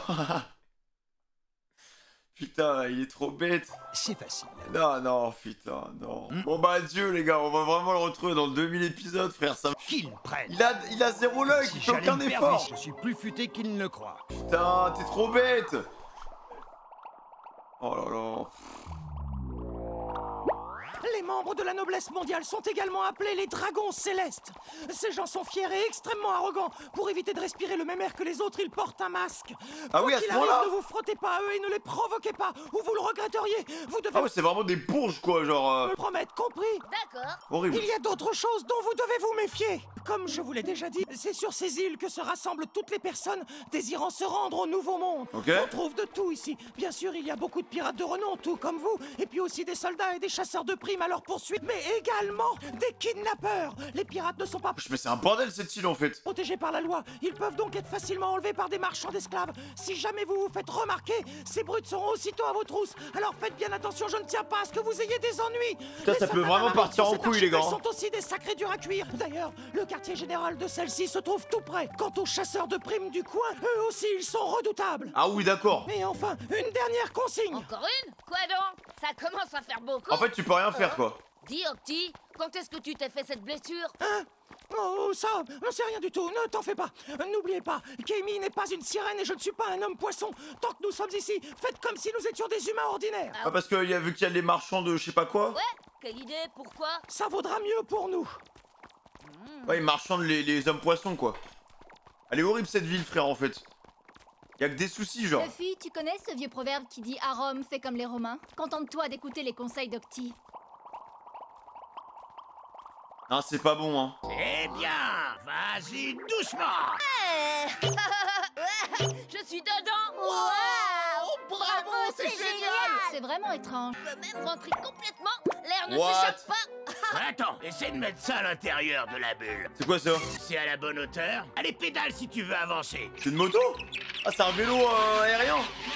Putain, il est trop bête. C'est facile. Non, putain, non. Bon bah adieu les gars, on va vraiment le retrouver dans 2000 épisodes, frère. Ça... Qu'il me prenne. Il a zéro luck, il fait aucun effort. Je suis plus futé qu'il ne le croit. Putain, t'es trop bête. Oh là là. Les membres de la noblesse mondiale sont également appelés les dragons célestes. Ces gens sont fiers et extrêmement arrogants. Pour éviter de respirer le même air que les autres, ils portent un masque. Ah oui, à ce moment-là. Ne vous frottez pas à eux et ne les provoquez pas, ou vous le regretteriez. Vous devez... Ah ouais, c'est vraiment des bourges quoi, genre... me le promettre, compris? D'accord. Horrible. Il y a d'autres choses dont vous devez vous méfier. Comme je vous l'ai déjà dit, c'est sur ces îles que se rassemblent toutes les personnes désirant se rendre au Nouveau Monde. Ok. On trouve de tout ici. Bien sûr, il y a beaucoup de pirates de renom, tout comme vous, et puis aussi des soldats et des chasseurs de primes à leur poursuite, mais également des kidnappeurs. Les pirates ne sont pas Mais c'est un bordel cette île en fait. protégés par la loi. Ils peuvent donc être facilement enlevés par des marchands d'esclaves. Si jamais vous vous faites remarquer, ces brutes seront aussitôt à vos trousses. Alors faites bien attention, je ne tiens pas à ce que vous ayez des ennuis. Putain, ça peut vraiment partir en couille les gars. Ils sont aussi des sacrés durs à cuire. D'ailleurs, le quartier général de celle-ci se trouve tout près. Quant aux chasseurs de primes du coin, eux aussi, ils sont redoutables. Ah oui, d'accord. Et enfin, une dernière consigne. Encore une? Quoi donc? Ça commence à faire beaucoup. En fait, tu peux rien faire quoi. Dis, Octi, quand est-ce que tu t'es fait cette blessure? Hein? Oh, ça, c'est rien du tout, ne t'en fais pas. N'oubliez pas, Kami n'est pas une sirène et je ne suis pas un homme poisson. Tant que nous sommes ici, faites comme si nous étions des humains ordinaires. Ah parce que vu qu'il y a les marchands de je sais pas quoi. Ouais, quelle idée, pourquoi? Ça vaudra mieux pour nous. Ouais, ils marchandent les hommes poissons quoi. Elle est horrible cette ville frère en fait. Y'a que des soucis genre. Luffy, tu connais ce vieux proverbe qui dit « À Rome, fais comme les Romains » ? Contente-toi d'écouter les conseils d'Octi. Non, c'est pas bon hein. Eh bien, vas-y doucement. Je suis dedans. Oh, bravo, c'est génial. C'est vraiment étrange. Je peux même rentrer complètement. L'air ne What? s'échappe pas. Attends, essaie de mettre ça à l'intérieur de la bulle. C'est quoi ça? C'est à la bonne hauteur. Allez, pédale si tu veux avancer. C'est une moto? Ah c'est un vélo aérien.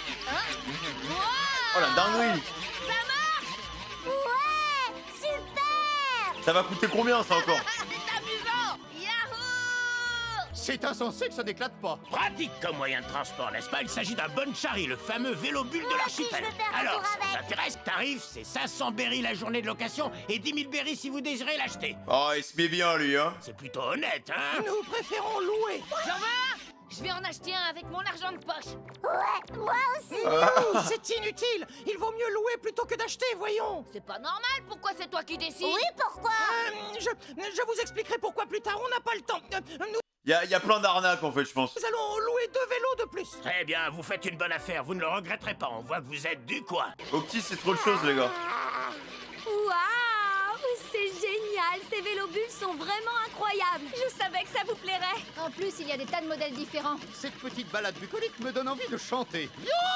Oh la dinguerie. Ça marche. Ouais, super. Ça va coûter combien ça encore? C'est amusant. Yahoo! C'est insensé que ça n'éclate pas. Pratique comme moyen de transport, n'est-ce pas? Il s'agit d'un Bonchari, le fameux vélo bulle de l'archipel. je veux faire un Alors, tour ça vous avec. intéresse? Tarif, c'est 500 berries la journée de location et 10 000 berries si vous désirez l'acheter. Oh il se met bien lui hein. C'est plutôt honnête, hein? Nous préférons louer. J'en veux un. Je vais en acheter un avec mon argent de poche. Ouais, moi aussi. Oh, c'est inutile. Il vaut mieux louer plutôt que d'acheter, voyons. C'est pas normal. Pourquoi c'est toi qui décides? Oui, pourquoi? Je vous expliquerai pourquoi plus tard, on n'a pas le temps. Y a plein d'arnaques en fait je pense. Nous allons louer 2 vélos de plus. Très bien, vous faites une bonne affaire, vous ne le regretterez pas, on voit que vous êtes du coin. Octi c'est trop de choses les gars. Waouh, c'est génial. Ces vélobules sont vraiment incroyables. Je savais que ça vous plairait. En plus, il y a des tas de modèles différents. Cette petite balade bucolique me donne envie de chanter.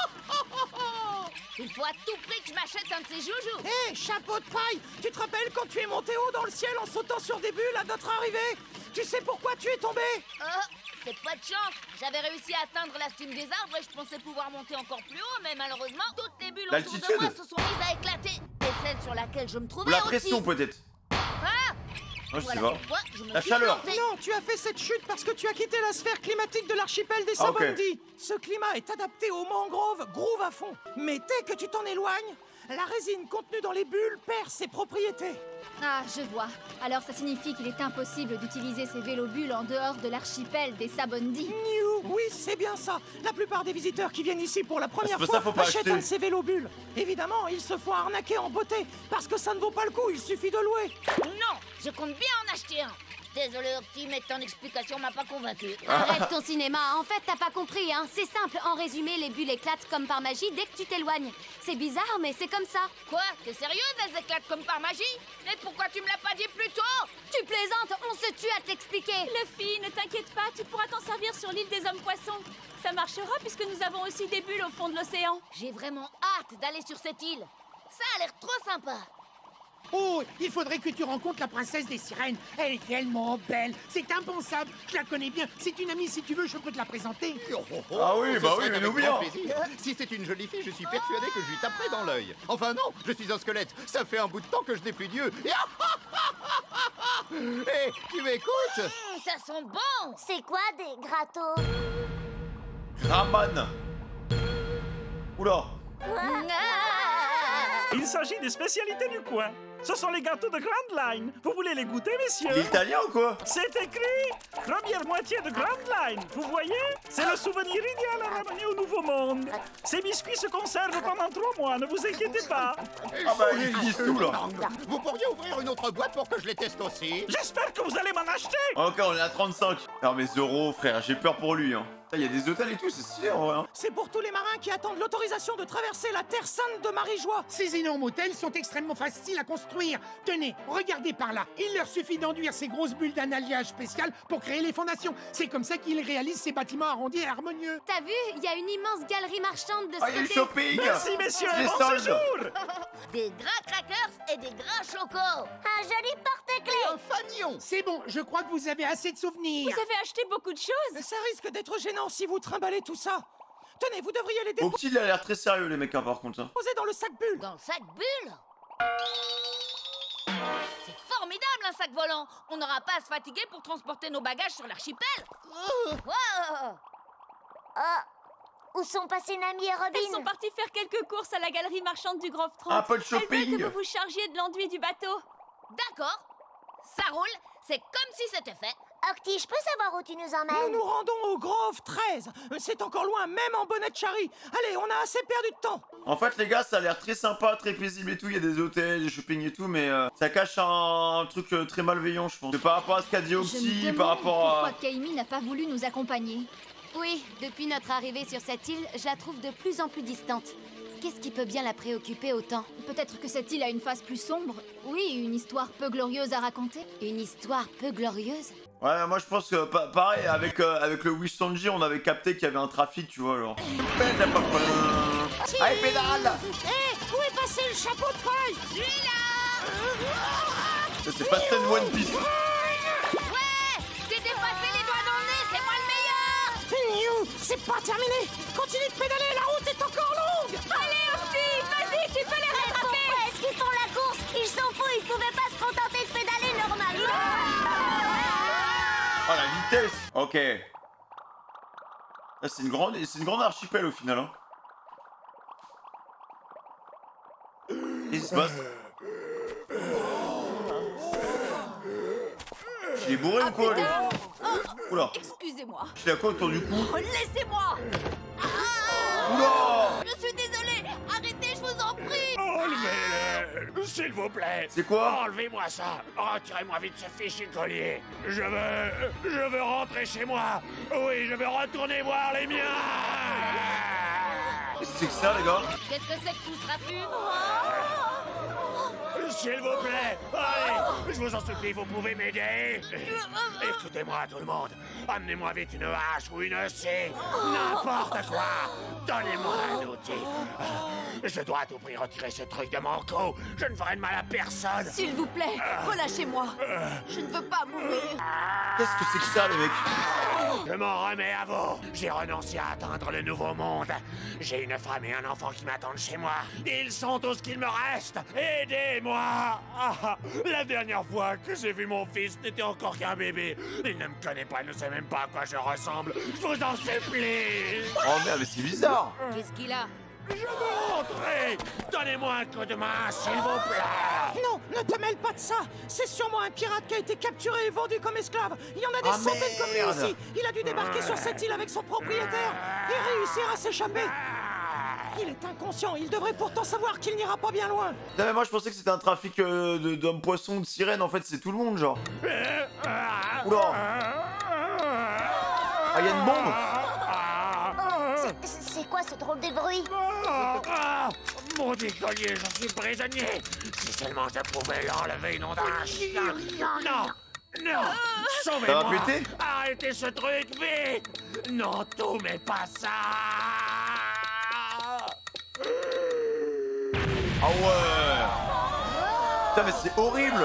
Il faut à tout prix que je m'achète un de ces joujoux. Hé, chapeau de paille, tu te rappelles quand tu es monté haut dans le ciel en sautant sur des bulles à notre arrivée? Tu sais pourquoi tu es tombé? Oh, c'est pas de chance. J'avais réussi à atteindre la cime des arbres et je pensais pouvoir monter encore plus haut, mais malheureusement, toutes les bulles autour de moi se sont mises à éclater. Et celle sur laquelle je me trouvais La aussi. pression peut-être. Ah, Oh, je sais voilà pas. pourquoi je me La suis chaleur. plantée. Non, tu as fait cette chute parce que tu as quitté la sphère climatique de l'archipel des Ah, ok. Sabondi. Ce climat est adapté aux mangroves, groove à fond. Mais dès que tu t'en éloignes, la résine contenue dans les bulles perd ses propriétés. Ah, je vois. Alors ça signifie qu'il est impossible d'utiliser ces vélobules en dehors de l'archipel des Sabondi. Oui, c'est bien ça. La plupart des visiteurs qui viennent ici pour la première c'est pour fois ça, faut pas achètent acheter. un de ces vélobules. Évidemment, ils se font arnaquer en beauté parce que ça ne vaut pas le coup, il suffit de louer. Non, je compte bien en acheter un. Désolé, Octi, mais ton explication m'a pas convaincu. Arrête ton cinéma, en fait t'as pas compris, hein. C'est simple, en résumé, les bulles éclatent comme par magie dès que tu t'éloignes. C'est bizarre, mais c'est comme ça. Quoi? T'es sérieuse? Elles éclatent comme par magie? Mais pourquoi tu me l'as pas dit plus tôt? Tu plaisantes, on se tue à t'expliquer. Luffy, ne t'inquiète pas, tu pourras t'en servir sur l'île des hommes poissons. Ça marchera puisque nous avons aussi des bulles au fond de l'océan. J'ai vraiment hâte d'aller sur cette île. Ça a l'air trop sympa. Oh, il faudrait que tu rencontres la princesse des sirènes. Elle est tellement belle. C'est impensable. Je la connais bien. C'est une amie. Si tu veux, je peux te la présenter. Ah oui, ce bah serait oui, mais avec nous grand bien. plaisir. Si c'est une jolie fille, je suis persuadé que je lui taperai dans l'œil. Enfin non, je suis un squelette. Ça fait un bout de temps que je n'ai plus d'yeux. Hé, tu m'écoutes? Ça sent bon. C'est quoi des grattos? Raman. Oula. Il s'agit des spécialités du coin. Ce sont les gâteaux de Grand Line. Vous voulez les goûter, messieurs? Il est italien ou quoi? C'est écrit première moitié de Grand Line. Vous voyez? C'est le souvenir idéal à ramener au Nouveau Monde. Ces biscuits se conservent pendant 3 mois, ne vous inquiétez pas. Ah bah, ils disent tout, là. Vous pourriez ouvrir une autre boîte pour que je les teste aussi? J'espère que vous allez m'en acheter. Encore, on est à 35. Non mais Zoro, frère, j'ai peur pour lui, hein. Il y a des hôtels et tout, c'est stylé en vrai. Hein. C'est pour tous les marins qui attendent l'autorisation de traverser la Terre Sainte de Marie-Joie. Ces énormes hôtels sont extrêmement faciles à construire. Tenez, regardez par là. Il leur suffit d'enduire ces grosses bulles d'un alliage spécial pour créer les fondations. C'est comme ça qu'ils réalisent ces bâtiments arrondis et harmonieux. T'as vu? Il y a une immense galerie marchande de ce côté. côté. Shopping. Merci messieurs, les bon soldes. séjour. Des gras crackers et des gras chocos. Un joli porte-clés. Un fanion. C'est bon, je crois que vous avez assez de souvenirs. Vous avez acheté beaucoup de choses. Ça risque d'être gênant si vous trimballez tout ça. Tenez, vous devriez les déposer. Au petit, il a l'air très sérieux, les mecs, hein, par contre. Hein. Dans le sac bulle. Dans le sac bulle? C'est formidable, un sac volant. On n'aura pas à se fatiguer pour transporter nos bagages sur l'archipel. Wow. Où sont passés Nami et Robin? Elles sont parties faire quelques courses à la galerie marchande du Grove 30. Un peu de shopping. Elles veulent que vous vous chargiez de l'enduit du bateau. D'accord. Ça roule. C'est comme si c'était fait. Octi, je peux savoir où tu nous emmènes? Nous nous rendons au Grove 13. C'est encore loin, même en bonnet de Chari. Allez, on a assez perdu de temps. En fait, les gars, ça a l'air très sympa, très paisible et tout. Il y a des hôtels, des shopping et tout, mais ça cache un truc très malveillant, je pense. Par rapport à ce qu'a dit Oxy, par rapport à... Pourquoi Kaimi n'a pas voulu nous accompagner? Oui, depuis notre arrivée sur cette île, je la trouve de plus en plus distante. Qu'est-ce qui peut bien la préoccuper autant? Peut-être que cette île a une face plus sombre. Oui, une histoire peu glorieuse à raconter. Une histoire peu glorieuse? Ouais, moi je pense que pareil, avec le Wish Sanji, on avait capté qu'il y avait un trafic, tu vois, genre. Allez, pédale! Hé, où est passé le chapeau de paille? Celui-là! C'est pas Stan One Piece. Ouais! T'es dépassé les doigts dans le nez, c'est moi le meilleur! Niou, c'est pas terminé. Continue de pédaler, la route est encore longue. Allez, Opti, vas-y, tu peux les rattraper. Pourquoi est-ce qu'ils font la course? Ils s'en foutent, ils pouvaient pas se contenter de pédaler normalement. Oh, la vitesse. Ok. Là, c'est une grande archipel au final, hein. Qu'est-ce qui se passe? Je l'ai bourré ou quoi, lui? Oula. Excusez-moi. Je l'ai à quoi autour du cou? Oh, laissez-moi. Oula. Je suis désolée! Arrêtez, je vous en prie! Enlevez-le! S'il vous plaît! C'est quoi? Enlevez-moi ça! Retirez-moi vite ce fichu collier! Je veux rentrer chez moi! Oui, je veux retourner voir les miens! Qu'est-ce que c'est que ça, les gars? Qu'est-ce que c'est que tout ce raffut? S'il vous plaît! Allez! Je vous en supplie, vous pouvez m'aider! Écoutez-moi, tout le monde! Amenez-moi vite une hache ou une scie! N'importe quoi! Donnez-moi un outil! Je dois à tout prix retirer ce truc de mon cou! Je ne ferai de mal à personne! S'il vous plaît, relâchez-moi. Je ne veux pas mourir. Qu'est-ce que c'est que ça, les mecs? Je m'en remets à vous! J'ai renoncé à atteindre le nouveau monde! J'ai une femme et un enfant qui m'attendent chez moi! Ils sont tout ce qu'il me reste! Aidez-moi! La dernière fois que j'ai vu mon fils n'était encore qu'un bébé! Il ne me connaît pas, il ne sait même pas à quoi je ressemble! Je vous en supplie! Oh merde, mais c'est bizarre! Qu'est-ce qu'il a? Je veux rentrer! Donnez-moi un coup de main, s'il vous plaît! Non, ne te mêle pas de ça. C'est sûrement un pirate qui a été capturé et vendu comme esclave. Il y en a des centaines comme lui ici. Il a dû débarquer sur cette île avec son propriétaire et réussir à s'échapper. Il est inconscient, il devrait pourtant savoir qu'il n'ira pas bien loin. Non mais moi je pensais que c'était un trafic d'hommes poissons, de sirènes, en fait c'est tout le monde genre. Oula. Ah y'a une bombe. C'est quoi ce drôle de bruit? Mon collier, j'en suis prisonnier! Si seulement je pouvais l'enlever, nom d'un chien! Non! Non! Sauvez-moi! Ça va péter? Arrêtez ce truc, vite! Non, tout, mais pas ça! Ah ouais! Putain mais c'est horrible!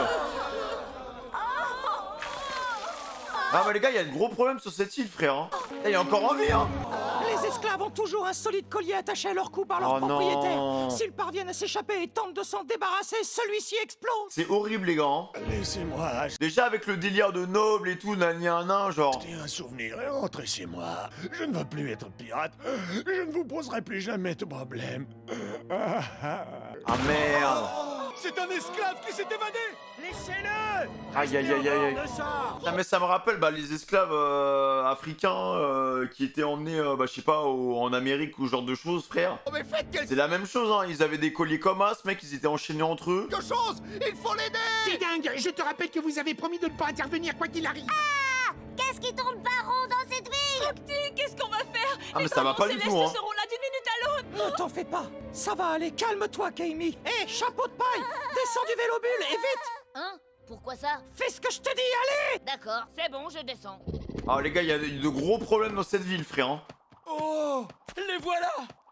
Ah mais les gars, il y a de gros problèmes sur cette île, frère. Hein. Il est encore en vie, hein. Les esclaves ont toujours un solide collier attaché à leur cou par leur propriétaire. S'ils parviennent à s'échapper et tentent de s'en débarrasser, celui-ci explose. C'est horrible, les gars. Hein. Laissez-moi. Déjà avec le délire de noble et tout, nain, genre. J'ai un souvenir et rentrez chez moi. Je ne veux plus être pirate. Je ne vous poserai plus jamais de problème. Ah merde. C'est un esclave qui s'est évadé. Laissez-le. Aïe aïe aïe aïe. Non mais ça me rappelle les esclaves africains qui étaient emmenés, je sais pas, en Amérique ou ce genre de choses, frère. Oh mais faites quelque C'est la même chose, hein. Ils avaient des colliers comme as, mec, ils étaient enchaînés entre eux. chose. Il faut l'aider. C'est dingue. Je te rappelle que vous avez promis de ne pas intervenir quoi qu'il arrive. Ah, qu'est-ce qui tourne pas rond dans cette ville? Fracti, qu'est-ce qu'on va faire? Ah mais ça va pas du tout, hein. seront là d'une minute à l'autre. Ne t'en fais pas, ça va aller, calme-toi, Kaimi. Hé, chapeau de paille, descends du vélobule et vite. Hein? Pourquoi ça? Fais ce que je te dis, allez. D'accord, c'est bon, je descends. Ah les gars, il y a de gros problèmes dans cette ville, frère. Hein. Oh, les voilà.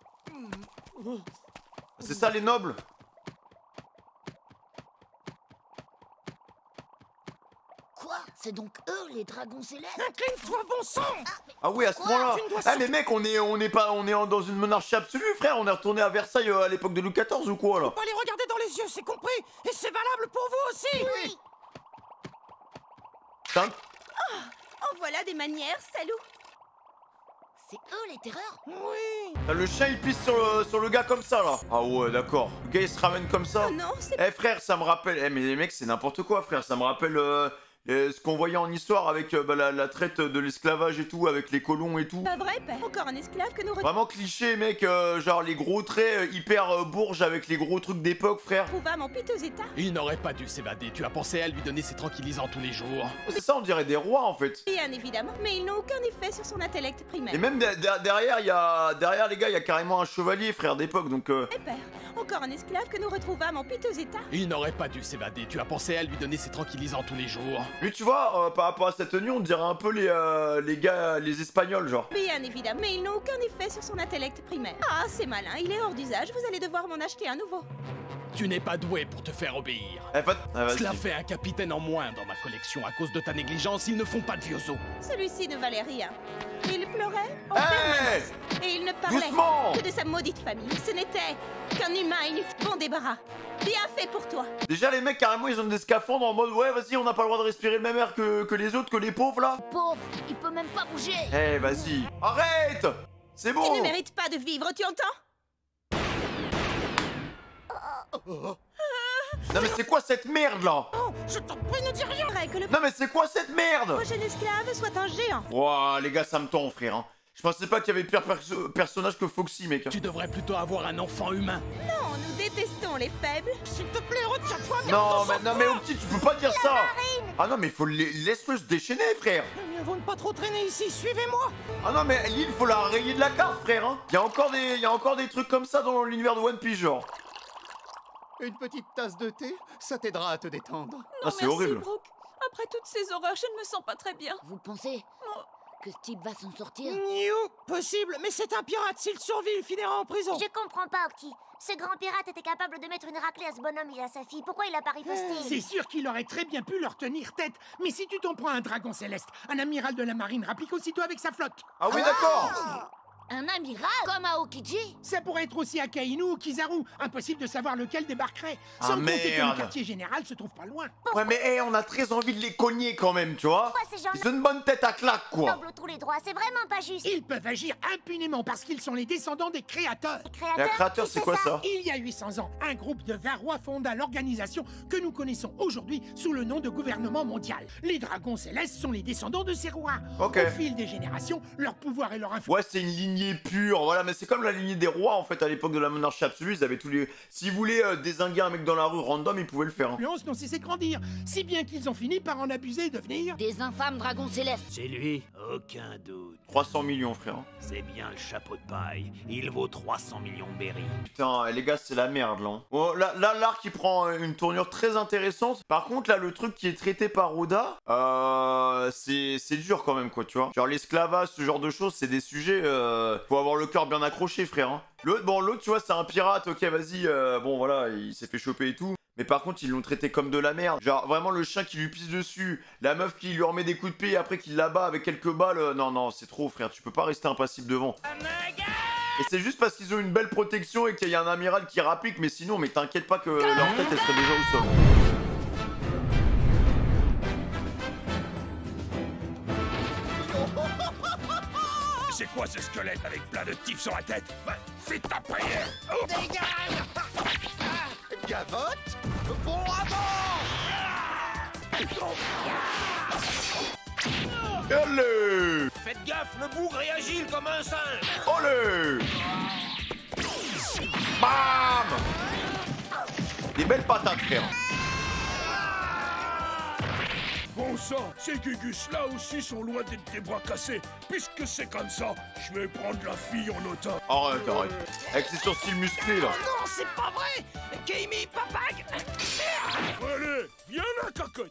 C'est ça les nobles? Quoi? C'est donc eux, les dragons célestes? Incline-toi, bon sang. Ah oui, à ce point-là. Ah mais mec, on est dans une monarchie absolue, frère. On est retourné à Versailles à l'époque de Louis XIV ou quoi là? Faut pas les regarder dans les yeux, c'est compris. Et c'est valable pour vous aussi. Oui. Putain. En voilà des manières, salut. C'est eux les terreurs? Oui. Le chien il pisse sur le gars comme ça là. Ah ouais, d'accord. Le gars il se ramène comme ça. Non, c'est Eh frère, ça me rappelle. Eh mais les mecs, c'est n'importe quoi, frère. Ça me rappelle ce qu'on voyait en histoire avec la traite de l'esclavage et tout, avec les colons et tout. pas vrai, père. Encore un esclave que nous Vraiment cliché, mec. Genre les gros traits hyper bourges avec les gros trucs d'époque, frère. retrouvâmes en piteux état. Il n'aurait pas dû s'évader. Tu as pensé à lui donner ses tranquillisants tous les jours. C'est ça, on dirait des rois en fait. Bien évidemment, mais ils n'ont aucun effet sur son intellect primaire. Et même derrière les gars, il y a carrément un chevalier, frère d'époque, donc. Eh père, encore un esclave que nous retrouvâmes en piteux état. Il n'aurait pas dû s'évader. Tu as pensé à lui donner ses tranquillisants tous les jours. Lui, tu vois, par rapport à cette tenue, on dirait un peu les gars, les Espagnols, genre. Bien évidemment, mais ils n'ont aucun effet sur son intellect primaire. Ah, c'est malin, il est hors d'usage, vous allez devoir m'en acheter un nouveau. Tu n'es pas doué pour te faire obéir. Vas-y. Cela fait un capitaine en moins dans ma collection. À cause de ta négligence, ils ne font pas de vieux os. Celui-ci ne valait rien. Il pleurait en Hey permanence. Et il ne parlait Doucement que de sa maudite famille. Ce n'était qu'un humain inutile. Bon débarras. Bien fait pour toi. Déjà, les mecs, carrément, ils ont des scaphandres en mode ouais, vas-y, on n'a pas le droit de respirer le même air que les autres, que les pauvres là. Pauvre, il peut même pas bouger. Eh, vas-y. Arrête. C'est bon. Tu ne mérites pas de vivre, tu entends? Non mais c'est quoi cette merde là? Oh, je t'en prie, ne dis rien. Que le Non mais c'est quoi cette merde? prochain esclave soit un géant. Ouah, les gars, ça me tend, frère. Hein. Je pensais pas qu'il y avait pire personnage que Foxy, mec. Tu devrais plutôt avoir un enfant humain. Non, nous détestons les faibles. S'il te plaît, retiens-toi. Non mais au petit, tu peux pas dire ça. Ah non mais faut laisse-le se déchaîner, frère. Mieux vaut ne pas trop traîner ici, suivez-moi. Ah non mais l'île, faut la rayer de la carte, frère. Hein. Il y a encore des trucs comme ça dans l'univers de One Piece, genre. Une petite tasse de thé, ça t'aidera à te détendre. Ah, c'est horrible. Brooke. Après toutes ces horreurs, je ne me sens pas très bien. Vous pensez que Steve va s'en sortir? Possible, mais c'est un pirate. S'il survit, il finira en prison. Je comprends pas, Octi. Ce grand pirate était capable de mettre une raclée à ce bonhomme et à sa fille. Pourquoi il a pas riposté? C'est sûr qu'il aurait très bien pu leur tenir tête. Mais si tu t'en prends à un dragon céleste, un amiral de la marine rapplique aussitôt avec sa flotte. Ah oui, d'accord. Un amiral? Comme à Okiji? Ça pourrait être aussi à Kainu ou Kizaru. Impossible de savoir lequel débarquerait. Ah, Sans compter que merde. le quartier général se trouve pas loin. Ouais mais on a très envie de les cogner quand même, tu vois. Pourquoi ces gens Ils ont une bonne tête à claque, quoi. nobles tous les droits? C'est vraiment pas juste. Ils peuvent agir impunément parce qu'ils sont les descendants des créateurs. Les créateurs, c'est quoi ça? Il y a 800 ans, un groupe de 20 rois fonda l'organisation que nous connaissons aujourd'hui sous le nom de gouvernement mondial. Les dragons célestes sont les descendants de ces rois. Ok. Au fil des générations, leur pouvoir et leur influence... Ouais, c'est une lignée pure, voilà, mais c'est comme la lignée des rois, en fait, à l'époque de la monarchie absolue, ils avaient tous les... S'ils voulaient dézinguer un mec dans la rue random, ils pouvaient le faire. Hein. n'ont cessé de grandir, si bien qu'ils ont fini par en abuser et devenir... Des infâmes dragons célestes. C'est lui, aucun doute. 300 millions, frère. C'est bien le chapeau de paille. Il vaut 300 millions de berries. Putain, les gars, c'est la merde, là. Bon, là, l'arc, il prend une tournure très intéressante. Par contre, là, le truc qui est traité par Oda, c'est dur quand même, quoi, tu vois. Genre, l'esclavage, ce genre de choses, c'est des sujets... faut avoir le cœur bien accroché, frère. Hein. L'autre, tu vois, c'est un pirate, ok, vas-y, bon, voilà, il s'est fait choper et tout. Mais par contre, ils l'ont traité comme de la merde. Genre, vraiment, le chien qui lui pisse dessus, la meuf qui lui remet des coups de pied et après qui l'abat avec quelques balles. Non, c'est trop, frère. Tu peux pas rester impassible devant. Et c'est juste parce qu'ils ont une belle protection et qu'il y a un amiral qui rapplique. Mais sinon, mais t'inquiète pas que leur tête, elle serait déjà au sol. C'est quoi ce squelette avec plein de tifs sur la tête? Bah, c'est ta prière. Oh. Dégage. Gavotte. Bon avant! Allez! Faites gaffe, le bougre est agile comme un singe. Allez! Bam! Des belles patates, frère. Bon sang, ces gugus-là aussi sont loin d'être des bras cassés. Puisque c'est comme ça, je vais prendre la fille en otage. Arrête, arrête. Avec ses sourcils musclés, là. Oh non, c'est pas vrai! Keimi, Papag! Allez, viens là, cocotte.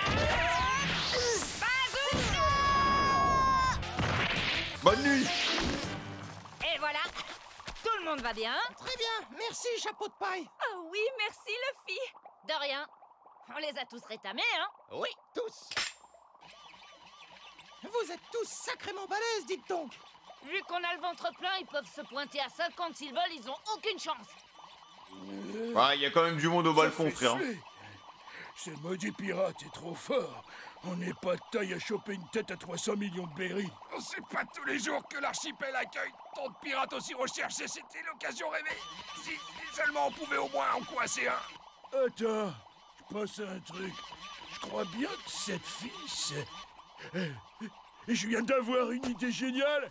Bonne nuit! Et voilà, tout le monde va bien? Très bien, merci, chapeau de paille. Oh oui, merci, Luffy. De rien. On les a tous rétamés, hein? Oui, tous. Vous êtes tous sacrément balèzes, dites donc. Vu qu'on a le ventre plein, ils peuvent se pointer à 50 s'ils veulent, ils ont aucune chance. Ouais, il y a quand même du monde au balcon, frère. Ce maudit pirate est trop fort. On n'est pas de taille à choper une tête à 300 millions de berries. C'est pas tous les jours que l'archipel accueille tant de pirates aussi recherchés. C'était l'occasion rêvée. Si seulement on pouvait au moins en coincer un. Attends, je pense à un truc. Je crois bien que cette fille, c'est... Je viens d'avoir une idée géniale.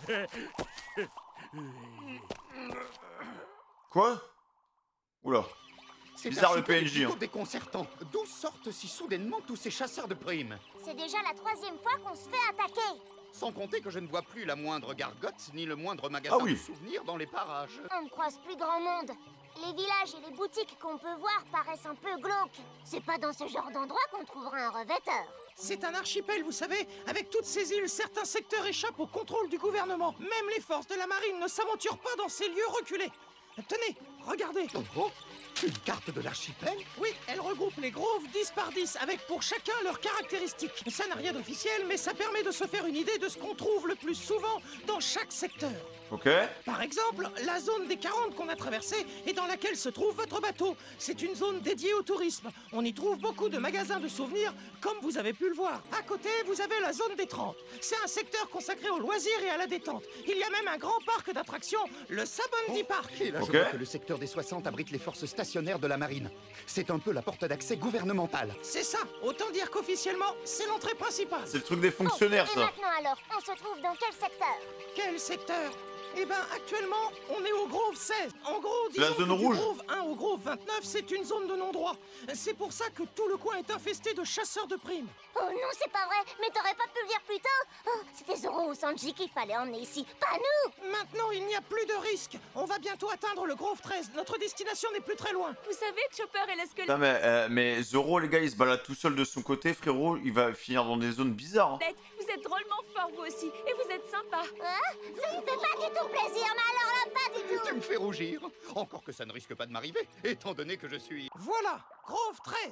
Quoi? Oula. C'est bizarre le archipel PNJ. plutôt Hein. déconcertant. D'où sortent si soudainement tous ces chasseurs de primes? C'est déjà la 3e fois qu'on se fait attaquer. Sans compter que je ne vois plus la moindre gargote ni le moindre magasin de souvenirs dans les parages. On ne croise plus grand monde. Les villages et les boutiques qu'on peut voir paraissent un peu glauques. C'est pas dans ce genre d'endroit qu'on trouvera un revêteur. C'est un archipel, vous savez. Avec toutes ces îles, certains secteurs échappent au contrôle du gouvernement. Même les forces de la marine ne s'aventurent pas dans ces lieux reculés. Tenez, regardez. Oh, une carte de l'archipel? Oui, elle regroupe les groves 10 par 10, avec pour chacun leurs caractéristiques. Ça n'a rien d'officiel, mais ça permet de se faire une idée de ce qu'on trouve le plus souvent dans chaque secteur. Ok. Par exemple, la zone des 40 qu'on a traversée et dans laquelle se trouve votre bateau. C'est une zone dédiée au tourisme. On y trouve beaucoup de magasins de souvenirs, comme vous avez pu le voir. À côté, vous avez la zone des 30. C'est un secteur consacré aux loisirs et à la détente. Il y a même un grand parc d'attractions, le Sabondi Park. Et là, je vois que le secteur des 60 abrite les forces stationnaires de la marine. C'est un peu la porte d'accès gouvernementale. C'est ça. Autant dire qu'officiellement, c'est l'entrée principale. C'est le truc des fonctionnaires, Et ça. maintenant alors, on se trouve dans quel secteur? Quel secteur? Eh ben, actuellement, on est au Grove 16. En gros, C'est la disons zone que du rouge. Grove 1 au Grove 29, c'est une zone de non-droit. C'est pour ça que tout le coin est infesté de chasseurs de primes. Oh non, c'est pas vrai. Mais t'aurais pas pu le dire plus tôt. Oh, c'était Zoro ou Sanji qu'il fallait emmener ici, pas nous. Maintenant, il n'y a plus de risque. On va bientôt atteindre le Grove 13. Notre destination n'est plus très loin. Vous savez, Chopper et le squelette... Putain, mais Zoro, les gars, il se balade tout seul de son côté, frérot. Il va finir dans des zones bizarres. Hein. Vous êtes drôlement fort, vous aussi. Et vous êtes sympa. Hein? Ça me fait pas du tout plaisir, mais alors là, pas du tout. Tu me fais rougir. Encore que ça ne risque pas de m'arriver, étant donné que je suis... Voilà, Grove 13.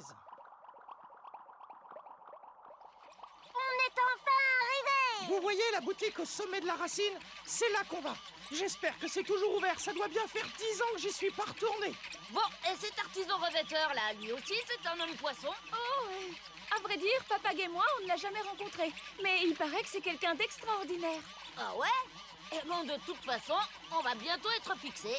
On est enfin arrivé. Vous voyez la boutique au sommet de la racine? C'est là qu'on va. J'espère que c'est toujours ouvert. Ça doit bien faire 10 ans que j'y suis pas retourné. Bon, et cet artisan revêteur là, lui aussi, c'est un homme poisson? Oh, ouais. À vrai dire, Papag et moi, on ne l'a jamais rencontré. Mais il paraît que c'est quelqu'un d'extraordinaire. Ah ouais? Et bon, de toute façon, on va bientôt être fixés.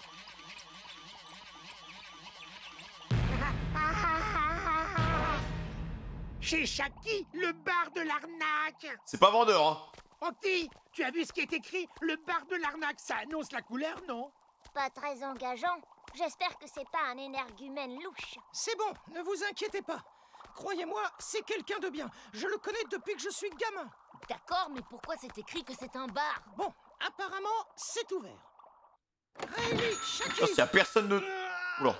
Chez Shaki, le bar de l'arnaque. C'est pas vendeur, hein. Anti, tu as vu ce qui est écrit? Le bar de l'arnaque, ça annonce la couleur, non? Pas très engageant. J'espère que c'est pas un énergumène louche. C'est bon, ne vous inquiétez pas. Croyez-moi, c'est quelqu'un de bien. Je le connais depuis que je suis gamin. D'accord, mais pourquoi c'est écrit que c'est un bar? Bon, apparemment, c'est ouvert. Rayleigh, Shaki. Oh, s'il y a personne de... Oula.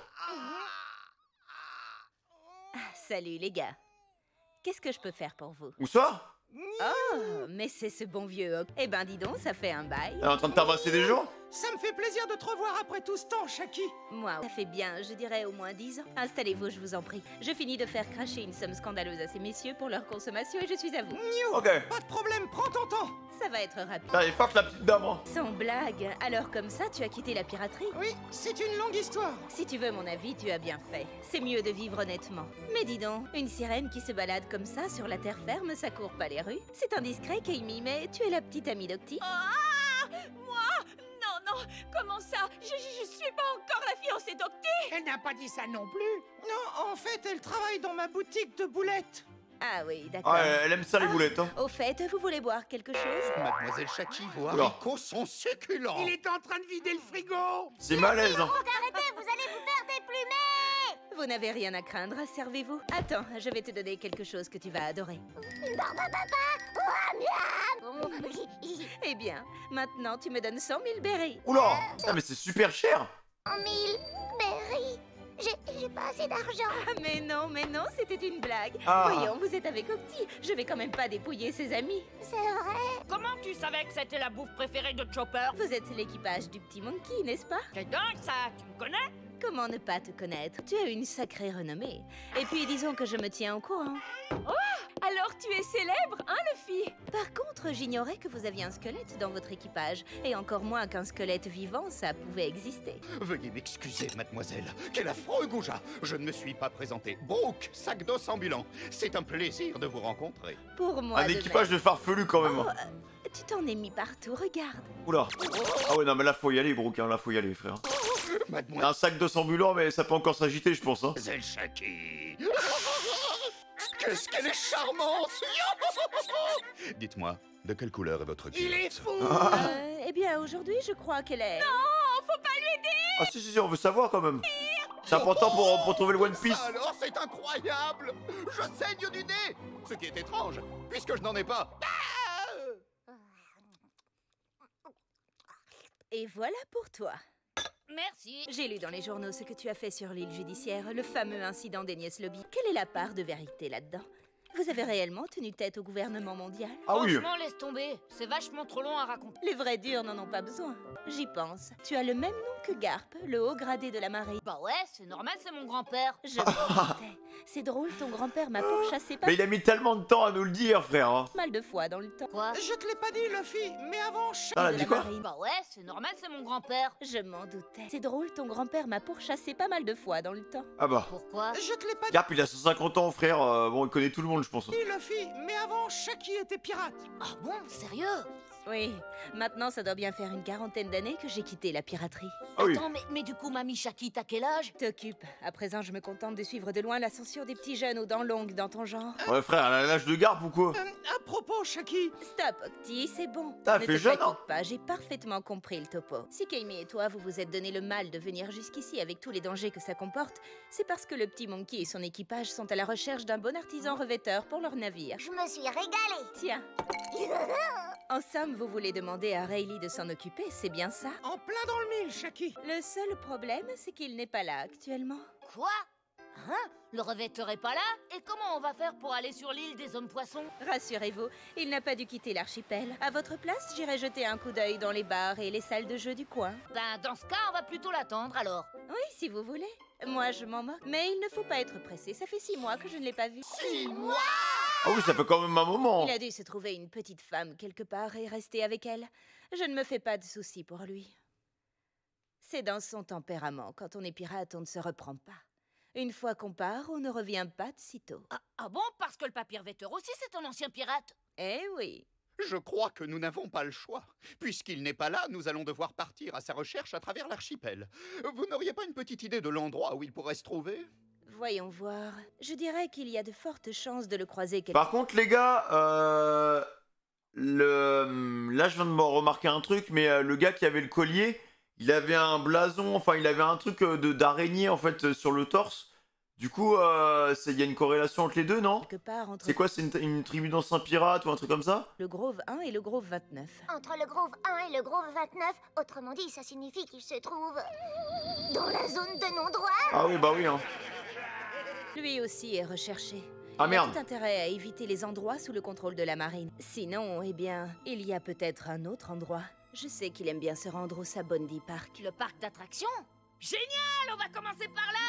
Salut les gars. Qu'est-ce que je peux faire pour vous? Où ça? Oh, mais c'est ce bon vieux Hawk. Eh ben dis donc, ça fait un bail. Elle est en train de tabasser des gens? Ça me fait plaisir de te revoir après tout ce temps, Shaki. Moi, ça fait bien, je dirais au moins 10 ans. Installez-vous, je vous en prie. Je finis de faire cracher une somme scandaleuse à ces messieurs pour leur consommation et je suis à vous. Ok. Pas de problème, prends ton temps. Ça va être rapide. Putain, elle est forte, la petite dame, hein. Sans blague. Alors comme ça, tu as quitté la piraterie? Oui, c'est une longue histoire. Si tu veux mon avis, tu as bien fait. C'est mieux de vivre honnêtement. Mais dis donc, une sirène qui se balade comme ça sur la terre ferme, ça court pas les rues. C'est indiscret, Keimi, mais tu es la petite amie d'Octi. Ah! Moi? Non, non, Comment ça? Je suis pas encore la fiancée d'Octi. Elle n'a pas dit ça non plus. Non, en fait, elle travaille dans ma boutique de boulettes. Ah oui, d'accord. Ah, elle aime ça les boulettes, hein. Au fait, vous voulez boire quelque chose? Mademoiselle Chaki, vos Oula. haricots sont succulents. Il est en train de vider le frigo. C'est malaise, hein. Arrêtez, vous allez vous faire déplumer. Vous n'avez rien à craindre, servez-vous. Attends, je vais te donner quelque chose que tu vas adorer. Une barbe à papa. Eh bien, maintenant tu me donnes 100 000 berries. Oula. Ah, mais c'est super cher. 100 000 berries. J'ai pas assez d'argent. Mais non, c'était une blague. Ah. Voyons, vous êtes avec Octi. Je vais quand même pas dépouiller ses amis. C'est vrai. Comment tu savais que c'était la bouffe préférée de Chopper? Vous êtes l'équipage du petit monkey, n'est-ce pas? C'est dingue ça, tu me connais? Comment ne pas te connaître? Tu as une sacrée renommée. Et puis disons que je me tiens au courant. Alors tu es célèbre, hein, Luffy? Par contre, j'ignorais que vous aviez un squelette dans votre équipage. Et encore moins qu'un squelette vivant, ça pouvait exister. Veuillez m'excuser, mademoiselle. Quel affreux goujat. Je ne me suis pas présenté. Brooke, sac d'os ambulant. C'est un plaisir de vous rencontrer. Pour moi, Un équipage de farfelus quand même. hein. Tu t'en es mis partout, regarde. Oula. Ah ouais, non, mais là, faut y aller, Brooke, hein. Là, faut y aller, frère. Mademoiselle. Un sac d'os ambulant, mais ça peut encore s'agiter, je pense, hein. Mademoiselle Chaki. Qu'est-ce qu'elle est charmante. Dites-moi, de quelle couleur est votre culotte? Il est fou. Eh bien, aujourd'hui, je crois qu'elle est... Non, faut pas lui aider. Ah si, on veut savoir quand même. C'est important pour trouver le One Piece. Alors, c'est incroyable. Je saigne du nez. Ce qui est étrange, puisque je n'en ai pas. Et voilà pour toi. Merci. J'ai lu dans les journaux ce que tu as fait sur l'île judiciaire, le fameux incident d'Enies Lobby. Quelle est la part de vérité là-dedans? Vous avez réellement tenu tête au gouvernement mondial? Ah oui. Franchement, laisse tomber. C'est vachement trop long à raconter. Les vrais durs n'en ont pas besoin. J'y pense. Tu as le même nom que Garp, le haut gradé de la marine. Bah ouais, c'est normal, c'est mon grand-père. Je m'en doutais. C'est drôle, ton grand-père m'a pourchassé pas Mais il a mis tellement de temps à nous le dire, frère. hein. mal de fois dans le temps. Quoi? Je te l'ai pas dit, Luffy, mais avant... Ah, elle a de dit la quoi? marine. Bah ouais, c'est normal, c'est mon grand-père. Je m'en doutais. C'est drôle, ton grand-père m'a pourchassé pas mal de fois dans le temps. Ah bah. Pourquoi? Je te l'ai pas Garp, il a 150 ans, frère. Bon, il connaît tout le monde, je pense. dit, Luffy, mais avant, Shaki était pirate. Ah bon? Sérieux? Oui, maintenant ça doit bien faire une quarantaine d'années que j'ai quitté la piraterie. Ah oui. Attends, mais du coup, Mamie Shaki, t'as quel âge? T'occupe. À présent, je me contente de suivre de loin l'ascension des petits jeunes aux dents longues dans ton genre. Ouais, frère, elle a l'âge de Garp ou quoi? À propos, Shaki, Stop, Octi, c'est bon. T'as Ne fait te jeune, fatigue hein. pas, j'ai parfaitement compris le topo. Si Kaimi et toi, vous vous êtes donné le mal de venir jusqu'ici avec tous les dangers que ça comporte, c'est parce que le petit Monkey et son équipage sont à la recherche d'un bon artisan revêteur pour leur navire. Je me suis régalée. Tiens. En somme, vous voulez demander à Rayleigh de s'en occuper, c'est bien ça? en plein dans le mille, Shaki. Le seul problème, c'est qu'il n'est pas là actuellement. Quoi? Hein? Le revêteur est pas là? Et comment on va faire pour aller sur l'île des hommes poissons? Rassurez-vous, il n'a pas dû quitter l'archipel. À votre place, j'irai jeter un coup d'œil dans les bars et les salles de jeu du coin. Ben, dans ce cas, on va plutôt l'attendre alors. Oui, si vous voulez. Moi, je m'en moque. Mais il ne faut pas être pressé, ça fait 6 mois que je ne l'ai pas vu. 6 mois. Ah oui, ça fait quand même un moment. Il a dû se trouver une petite femme quelque part et rester avec elle. Je ne me fais pas de soucis pour lui. C'est dans son tempérament. Quand on est pirate, on ne se reprend pas. Une fois qu'on part, on ne revient pas de sitôt. Ah bon? Parce que le papy revêteur aussi, c'est un ancien pirate. Eh oui. Je crois que nous n'avons pas le choix. Puisqu'il n'est pas là, nous allons devoir partir à sa recherche à travers l'archipel. Vous n'auriez pas une petite idée de l'endroit où il pourrait se trouver? Voyons voir. Je dirais qu'il y a de fortes chances de le croiser quelque... Par contre, les gars, là, je viens de me remarquer un truc, mais le gars qui avait le collier, il avait un blason, enfin, il avait un truc d'araignée, en fait, sur le torse. Du coup, il y a une corrélation entre les deux, non? quelque part entre C'est quoi, c'est une tribu d'anciens pirates ou un truc comme ça? le Grove 1 et le Grove 29. Entre le Grove 1 et le Grove 29, autrement dit, ça signifie qu'il se trouve dans la zone de non-droit. Ah oui, bah oui, hein. Lui aussi est recherché. Ah Il a merde. tout intérêt à éviter les endroits sous le contrôle de la marine. Sinon, eh bien, il y a peut-être un autre endroit. Je sais qu'il aime bien se rendre au Sabondi Park. Le parc d'attractions? Génial! On va commencer par là!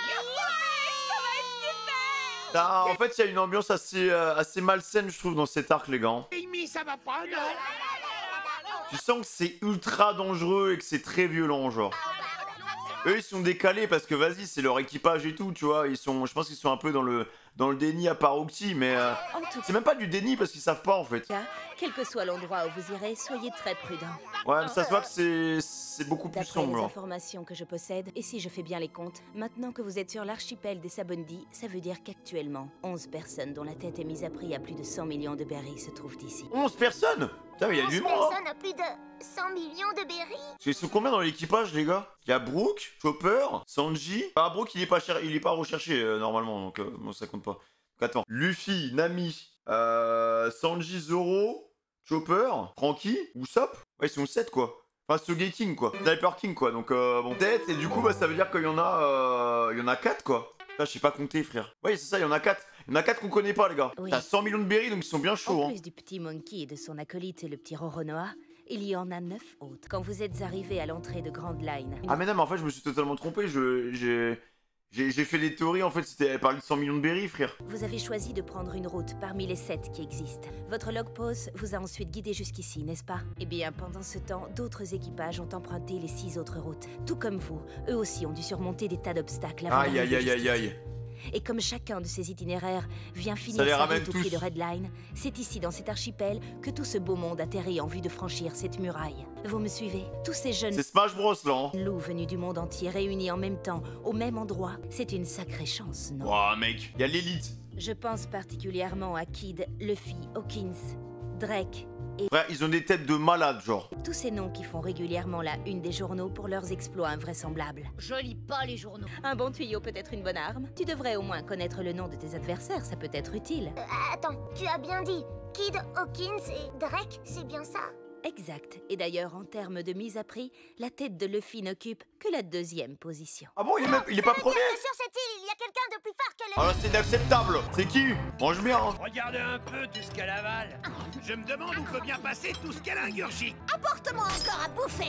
Ah, en fait, il y a une ambiance assez malsaine, je trouve, dans cet arc, les gars. hein. Amy, ça va pas, non? Tu sens que c'est ultra dangereux et que c'est très violent, genre. Eux ils sont décalés parce que vas-y c'est leur équipage et tout, tu vois. Je pense qu'ils sont un peu dans le déni à Paroxy, mais c'est même pas du déni parce qu'ils savent pas en fait. Quel que soit l'endroit où vous irez, soyez très prudents. Ouais, mais ça se voit que c'est beaucoup plus sombre. D'après les informations que je possède, et si je fais bien les comptes, maintenant que vous êtes sur l'archipel des Sabondi, ça veut dire qu'actuellement, 11 personnes dont la tête est mise à prix à plus de 100 millions de berries se trouvent ici. 11 personnes? Putain, mais il y a du monde. 11 personnes à plus de 100 millions de berries? Ils sont combien dans l'équipage, les gars? Il y a Brooke, Chopper, Sanji. Ah, Brooke, il est pas recherché normalement, donc bon, ça compte pas. Donc, attends. Luffy, Nami, Sanji, Zoro, Chopper, Franky, Usopp. Ouais, ils sont 7 quoi. Enfin, Sogeking quoi. Sniper King quoi. Donc, bon, tête. Et du coup, bah, ça veut dire qu'il y en a 4 quoi. Là, je sais pas compter, frère. Ouais, c'est ça, il y en a 4. Il y en a 4 qu'on connaît pas, les gars. Oui. T'as 100 millions de berries, donc ils sont bien chauds. En plus du petit Monkey et de son acolyte, le petit Roronoa, il y en a 9 autres. Quand vous êtes arrivés à l'entrée de Grand Line... Ah mais non, mais en fait, je me suis totalement trompé. J'ai fait des théories, en fait, c'était parler de 100 millions de berries, frère. Vous avez choisi de prendre une route parmi les 7 qui existent. Votre log post vous a ensuite guidé jusqu'ici, n'est-ce pas? Eh bien, pendant ce temps, d'autres équipages ont emprunté les 6 autres routes. Tout comme vous, eux aussi ont dû surmonter des tas d'obstacles. Aïe, aïe, aïe, aïe, aïe. Et comme chacun de ces itinéraires vient finir sa route au pied de Red Line, c'est ici, dans cet archipel, que tout ce beau monde atterrit en vue de franchir cette muraille. Vous me suivez? Tous ces jeunes... C'est Smash Bros, là, hein. Loups venus du monde entier réunis en même temps, au même endroit. C'est une sacrée chance, non? Ouah, mec, y a l'élite. Je pense particulièrement à Kid, Luffy, Hawkins, Drake... Et frère, ils ont des têtes de malades, genre. Tous ces noms qui font régulièrement la une des journaux pour leurs exploits invraisemblables. Je lis pas les journaux. Un bon tuyau peut être une bonne arme. Tu devrais au moins connaître le nom de tes adversaires, ça peut être utile. Attends, tu as bien dit Kid, Hawkins et Drake, c'est bien ça? Exact. Et d'ailleurs, en termes de mise à prix, la tête de Luffy n'occupe que la 2e position. Ah bon, il est pas premier? Sur cette île, il y a quelqu'un de plus fort que le... Ah là, c'est inacceptable. C'est qui? Mange bien, hein. Regardez un peu tout ce qu'elle avale. Je me demande où peut bien passer tout ce qu'elle ingurgite. Apporte-moi encore à bouffer.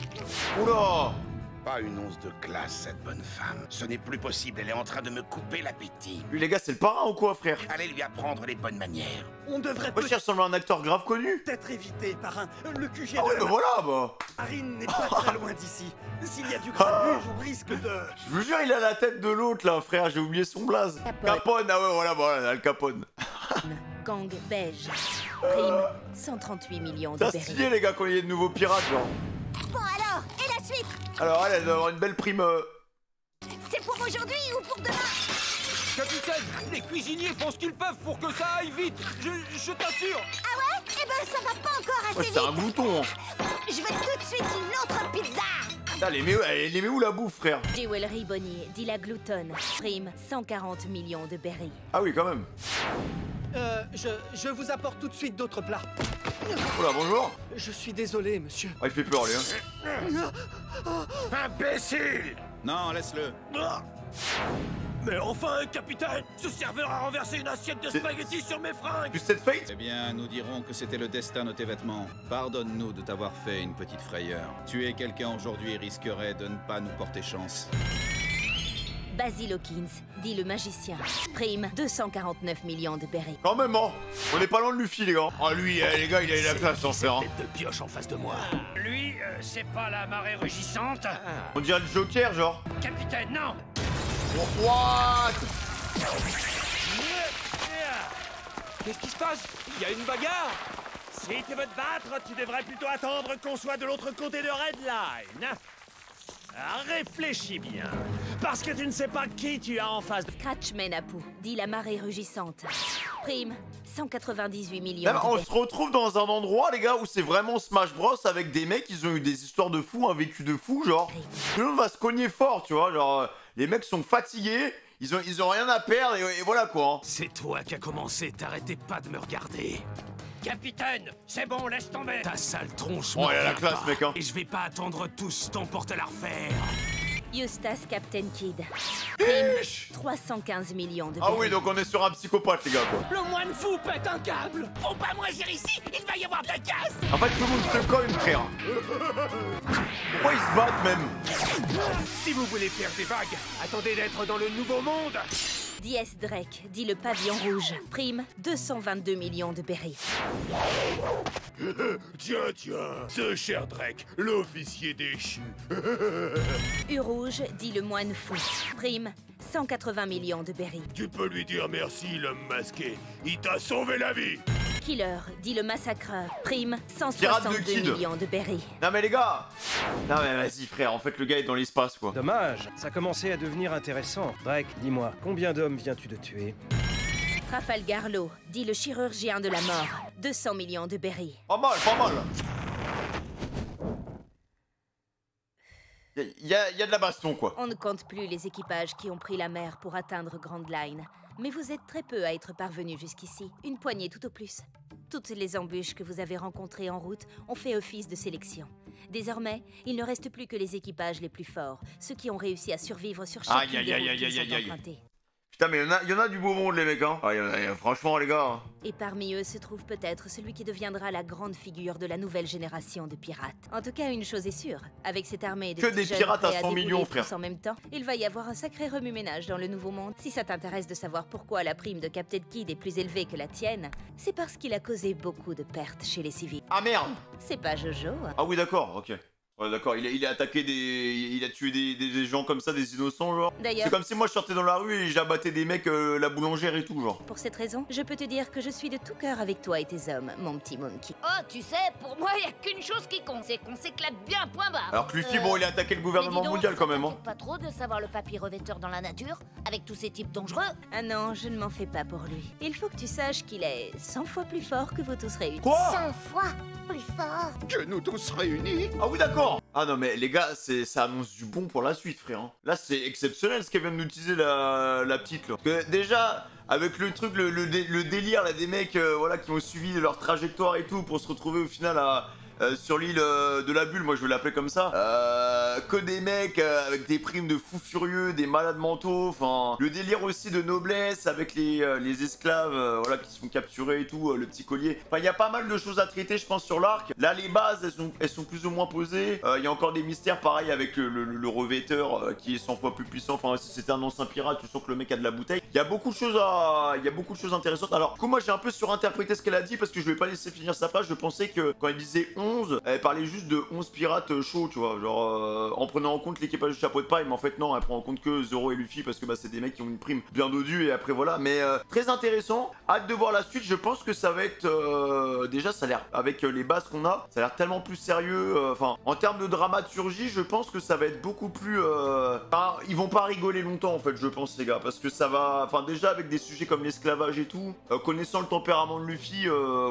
Oula! Pas une once de classe, cette bonne femme. Ce n'est plus possible, elle est en train de me couper l'appétit. Lui, les gars, c'est le parrain ou quoi, frère? Allez lui apprendre les bonnes manières. On devrait peut-être ressembler à un acteur grave connu. Peut-être éviter, parrain. Le QG ah ouais, bah voilà, bah. Marine n'est pas très loin d'ici. S'il y a du grabuge, on risque de... Je vous jure, il a la tête de l'autre, là, frère. J'ai oublié son blaze. Capone, ah ouais, voilà, le Capone. Gang beige. Prime, 138 millions de berries. C'est stylé, les gars, quand il y a de nouveaux pirates, genre. Bon alors, et la suite? Alors elle doit avoir une belle prime. C'est pour aujourd'hui ou pour demain? Capitaine, les cuisiniers font ce qu'ils peuvent pour que ça aille vite. Je t'assure. Ah ouais? Eh ben ça va pas encore assez vite. C'est un bouton. Je veux tout de suite une autre pizza. Elle met où la bouffe, frère? Jewelry Bonnie, dit la gloutonne. Prime, 140 millions de berries. Ah oui, quand même. Je vous apporte tout de suite d'autres plats. Oula, bonjour. Je suis désolé, monsieur. Ah, il fait peur, lui, hein. Imbécile! Non, laisse-le. Mais enfin, capitaine, ce serveur a renversé une assiette de spaghettis sur mes fringues. Tu sais de fate? Eh bien, nous dirons que c'était le destin de tes vêtements. Pardonne-nous de t'avoir fait une petite frayeur. Tuer quelqu'un aujourd'hui risquerait de ne pas nous porter chance. Basil Hawkins, dit le magicien. Prime, 249 millions de berries. Quand même, hein. On est pas loin de Luffy, les gars. Ah, lui, les gars, il a eu la classe en faire. Tête de pioche en face de moi. Lui, c'est pas la marée rugissante. On dirait le Joker, genre. Capitaine, non. What? Qu'est-ce qui se passe? Il y a une bagarre. Si tu veux te battre, tu devrais plutôt attendre qu'on soit de l'autre côté de Red Line. Réfléchis bien, parce que tu ne sais pas qui tu as en face. Scratchman Apu, dit la marée rugissante. Prime, 198 millions. Là, on se retrouve dans un endroit, les gars, où c'est vraiment Smash Bros avec des mecs, ils ont eu des histoires de fous, un vécu de fou, genre. Tout le monde va se cogner fort, tu vois, genre, les mecs sont fatigués, ils ont rien à perdre, et voilà quoi. Hein. C'est toi qui as commencé, t'arrêtais pas de me regarder. Capitaine, c'est bon, laisse tomber. Ta sale tronche. Oh, il a la classe, mec, hein. Et je vais pas attendre tous ton porte à la refaire. Eustace Captain Kid. Prime, 315 millions de berries. Ah oui, donc on est sur un psychopathe, les gars, quoi. Le moine fou pète un câble. Faut pas moisir ici, il va y avoir de la casse. En fait, tout le monde se cogne, frère. Pourquoi ils se battent, même? Si vous voulez faire des vagues, attendez d'être dans le nouveau monde. DS Drake, dit le pavillon rouge. Prime, 222 millions de berries. Tiens, ce cher Drake, l'officier déchu. U-Rouge, dit le moine fou. Prime, 180 millions de berries. Tu peux lui dire merci, l'homme masqué. Il t'a sauvé la vie. Killer, dit le massacreur. Prime, 162 millions de berries. Non mais les gars. Non mais vas-y frère, en fait le gars est dans l'espace quoi. Dommage, ça commençait à devenir intéressant. Drake, dis-moi, combien d'hommes viens-tu de tuer? Trafalgar Law, dit le chirurgien de la mort. 200 millions de berries. Pas mal, pas mal. Il y a de la baston quoi. On ne compte plus les équipages qui ont pris la mer pour atteindre Grand Line. Mais vous êtes très peu à être parvenus jusqu'ici. Une poignée tout au plus. Toutes les embûches que vous avez rencontrées en route ont fait office de sélection. Désormais, il ne reste plus que les équipages les plus forts, ceux qui ont réussi à survivre sur chaque route qu'ils ont empruntée. Putain mais il y en a du beau monde les mecs hein. Ah, franchement les gars. Et parmi eux se trouve peut-être celui qui deviendra la grande figure de la nouvelle génération de pirates. En tout cas, une chose est sûre, avec cette armée de que des pirates à 100 millions frère. En même temps, il va y avoir un sacré remue-ménage dans le nouveau monde. Si ça t'intéresse de savoir pourquoi la prime de Captain Kidd est plus élevée que la tienne, c'est parce qu'il a causé beaucoup de pertes chez les civils. Ah merde. C'est pas Jojo. Ah oui d'accord, ok. Ouais d'accord, il a attaqué il a tué des gens comme ça, des innocents genre. C'est comme si moi je sortais dans la rue et j'abattais des mecs, la boulangère et tout genre. Pour cette raison, je peux te dire que je suis de tout cœur avec toi et tes hommes, mon petit monkey. Oh, tu sais, pour moi, y a qu'une chose qui compte, c'est qu'on s'éclate bien, point barre. Alors que Luffy, bon, il a attaqué le gouvernement mondial quand même, hein. Pas trop de savoir le papy revêteur dans la nature, avec tous ces types dangereux. Ah non, je ne m'en fais pas pour lui. Il faut que tu saches qu'il est 100 fois plus fort que vous tous réunis. Quoi 100 fois plus fort que nous tous réunis. Ah oui d'accord. Ah non mais les gars, ça annonce du bon pour la suite frère hein. Là c'est exceptionnel ce qu'elle vient de nous utiliser la petite là. Que déjà avec le truc, le délire là des mecs voilà, qui ont suivi leur trajectoire et tout pour se retrouver au final sur l'île de la bulle, moi je vais l'appeler comme ça. Que des mecs avec des primes de fous furieux, des malades mentaux, enfin le délire aussi de noblesse avec les esclaves voilà, qui se font capturer et tout, le petit collier. Enfin il y a pas mal de choses à traiter je pense sur l'arc. Là les bases elles sont plus ou moins posées. Il y a encore des mystères pareil avec le revêteur qui est 100 fois plus puissant. Enfin si c'était un ancien pirate, tu sens que le mec a de la bouteille. Il y a beaucoup de choses intéressantes. Alors du coup moi j'ai un peu surinterprété ce qu'elle a dit parce que je vais pas laisser finir sa phrase. Je pensais que quand elle disait 11, elle parlait juste de 11 pirates chauds, tu vois, genre en prenant en compte l'équipage du chapeau de paille, mais en fait non, elle prend en compte que Zoro et Luffy parce que bah, c'est des mecs qui ont une prime bien dodue et après voilà, mais très intéressant, hâte de voir la suite. Je pense que ça va être déjà ça a l'air, avec les bases qu'on a, ça a l'air tellement plus sérieux, enfin en termes de dramaturgie je pense que ça va être beaucoup plus ils vont pas rigoler longtemps en fait je pense les gars, parce que ça va, enfin déjà avec des sujets comme l'esclavage et tout, connaissant le tempérament de Luffy,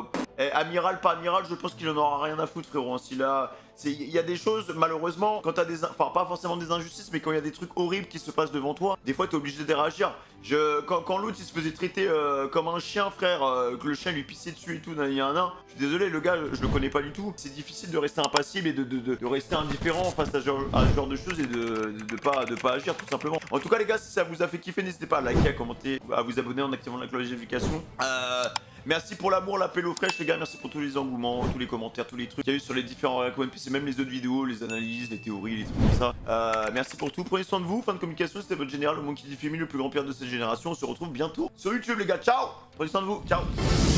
amiral pas amiral, je pense qu'il en aura rien à foutre frérot, il y a des choses malheureusement quand t'as des, enfin pas forcément des injustices, mais quand il y a des trucs horribles qui se passent devant toi, des fois t'es obligé de réagir. Quand l'autre il se faisait traiter comme un chien frère, que le chien lui pissait dessus et tout, je suis désolé le gars, je le connais pas du tout, c'est difficile de rester impassible et de rester indifférent face à ce genre de choses et de pas agir tout simplement. En tout cas les gars, si ça vous a fait kiffer, n'hésitez pas à liker, à commenter, à vous abonner en activant la cloche de notification. Merci pour l'amour, l'appel aux fraîches les gars, merci pour tous les engouements, tous les commentaires, tous les trucs qu'il y a eu sur les différents One Piece et même les autres vidéos, les analyses, les théories, les trucs comme ça. Merci pour tout, prenez soin de vous, fin de communication, c'était votre général, le Monkey D. Femi, le plus grand pirate de cette génération. On se retrouve bientôt sur YouTube les gars, ciao. Prenez soin de vous, ciao.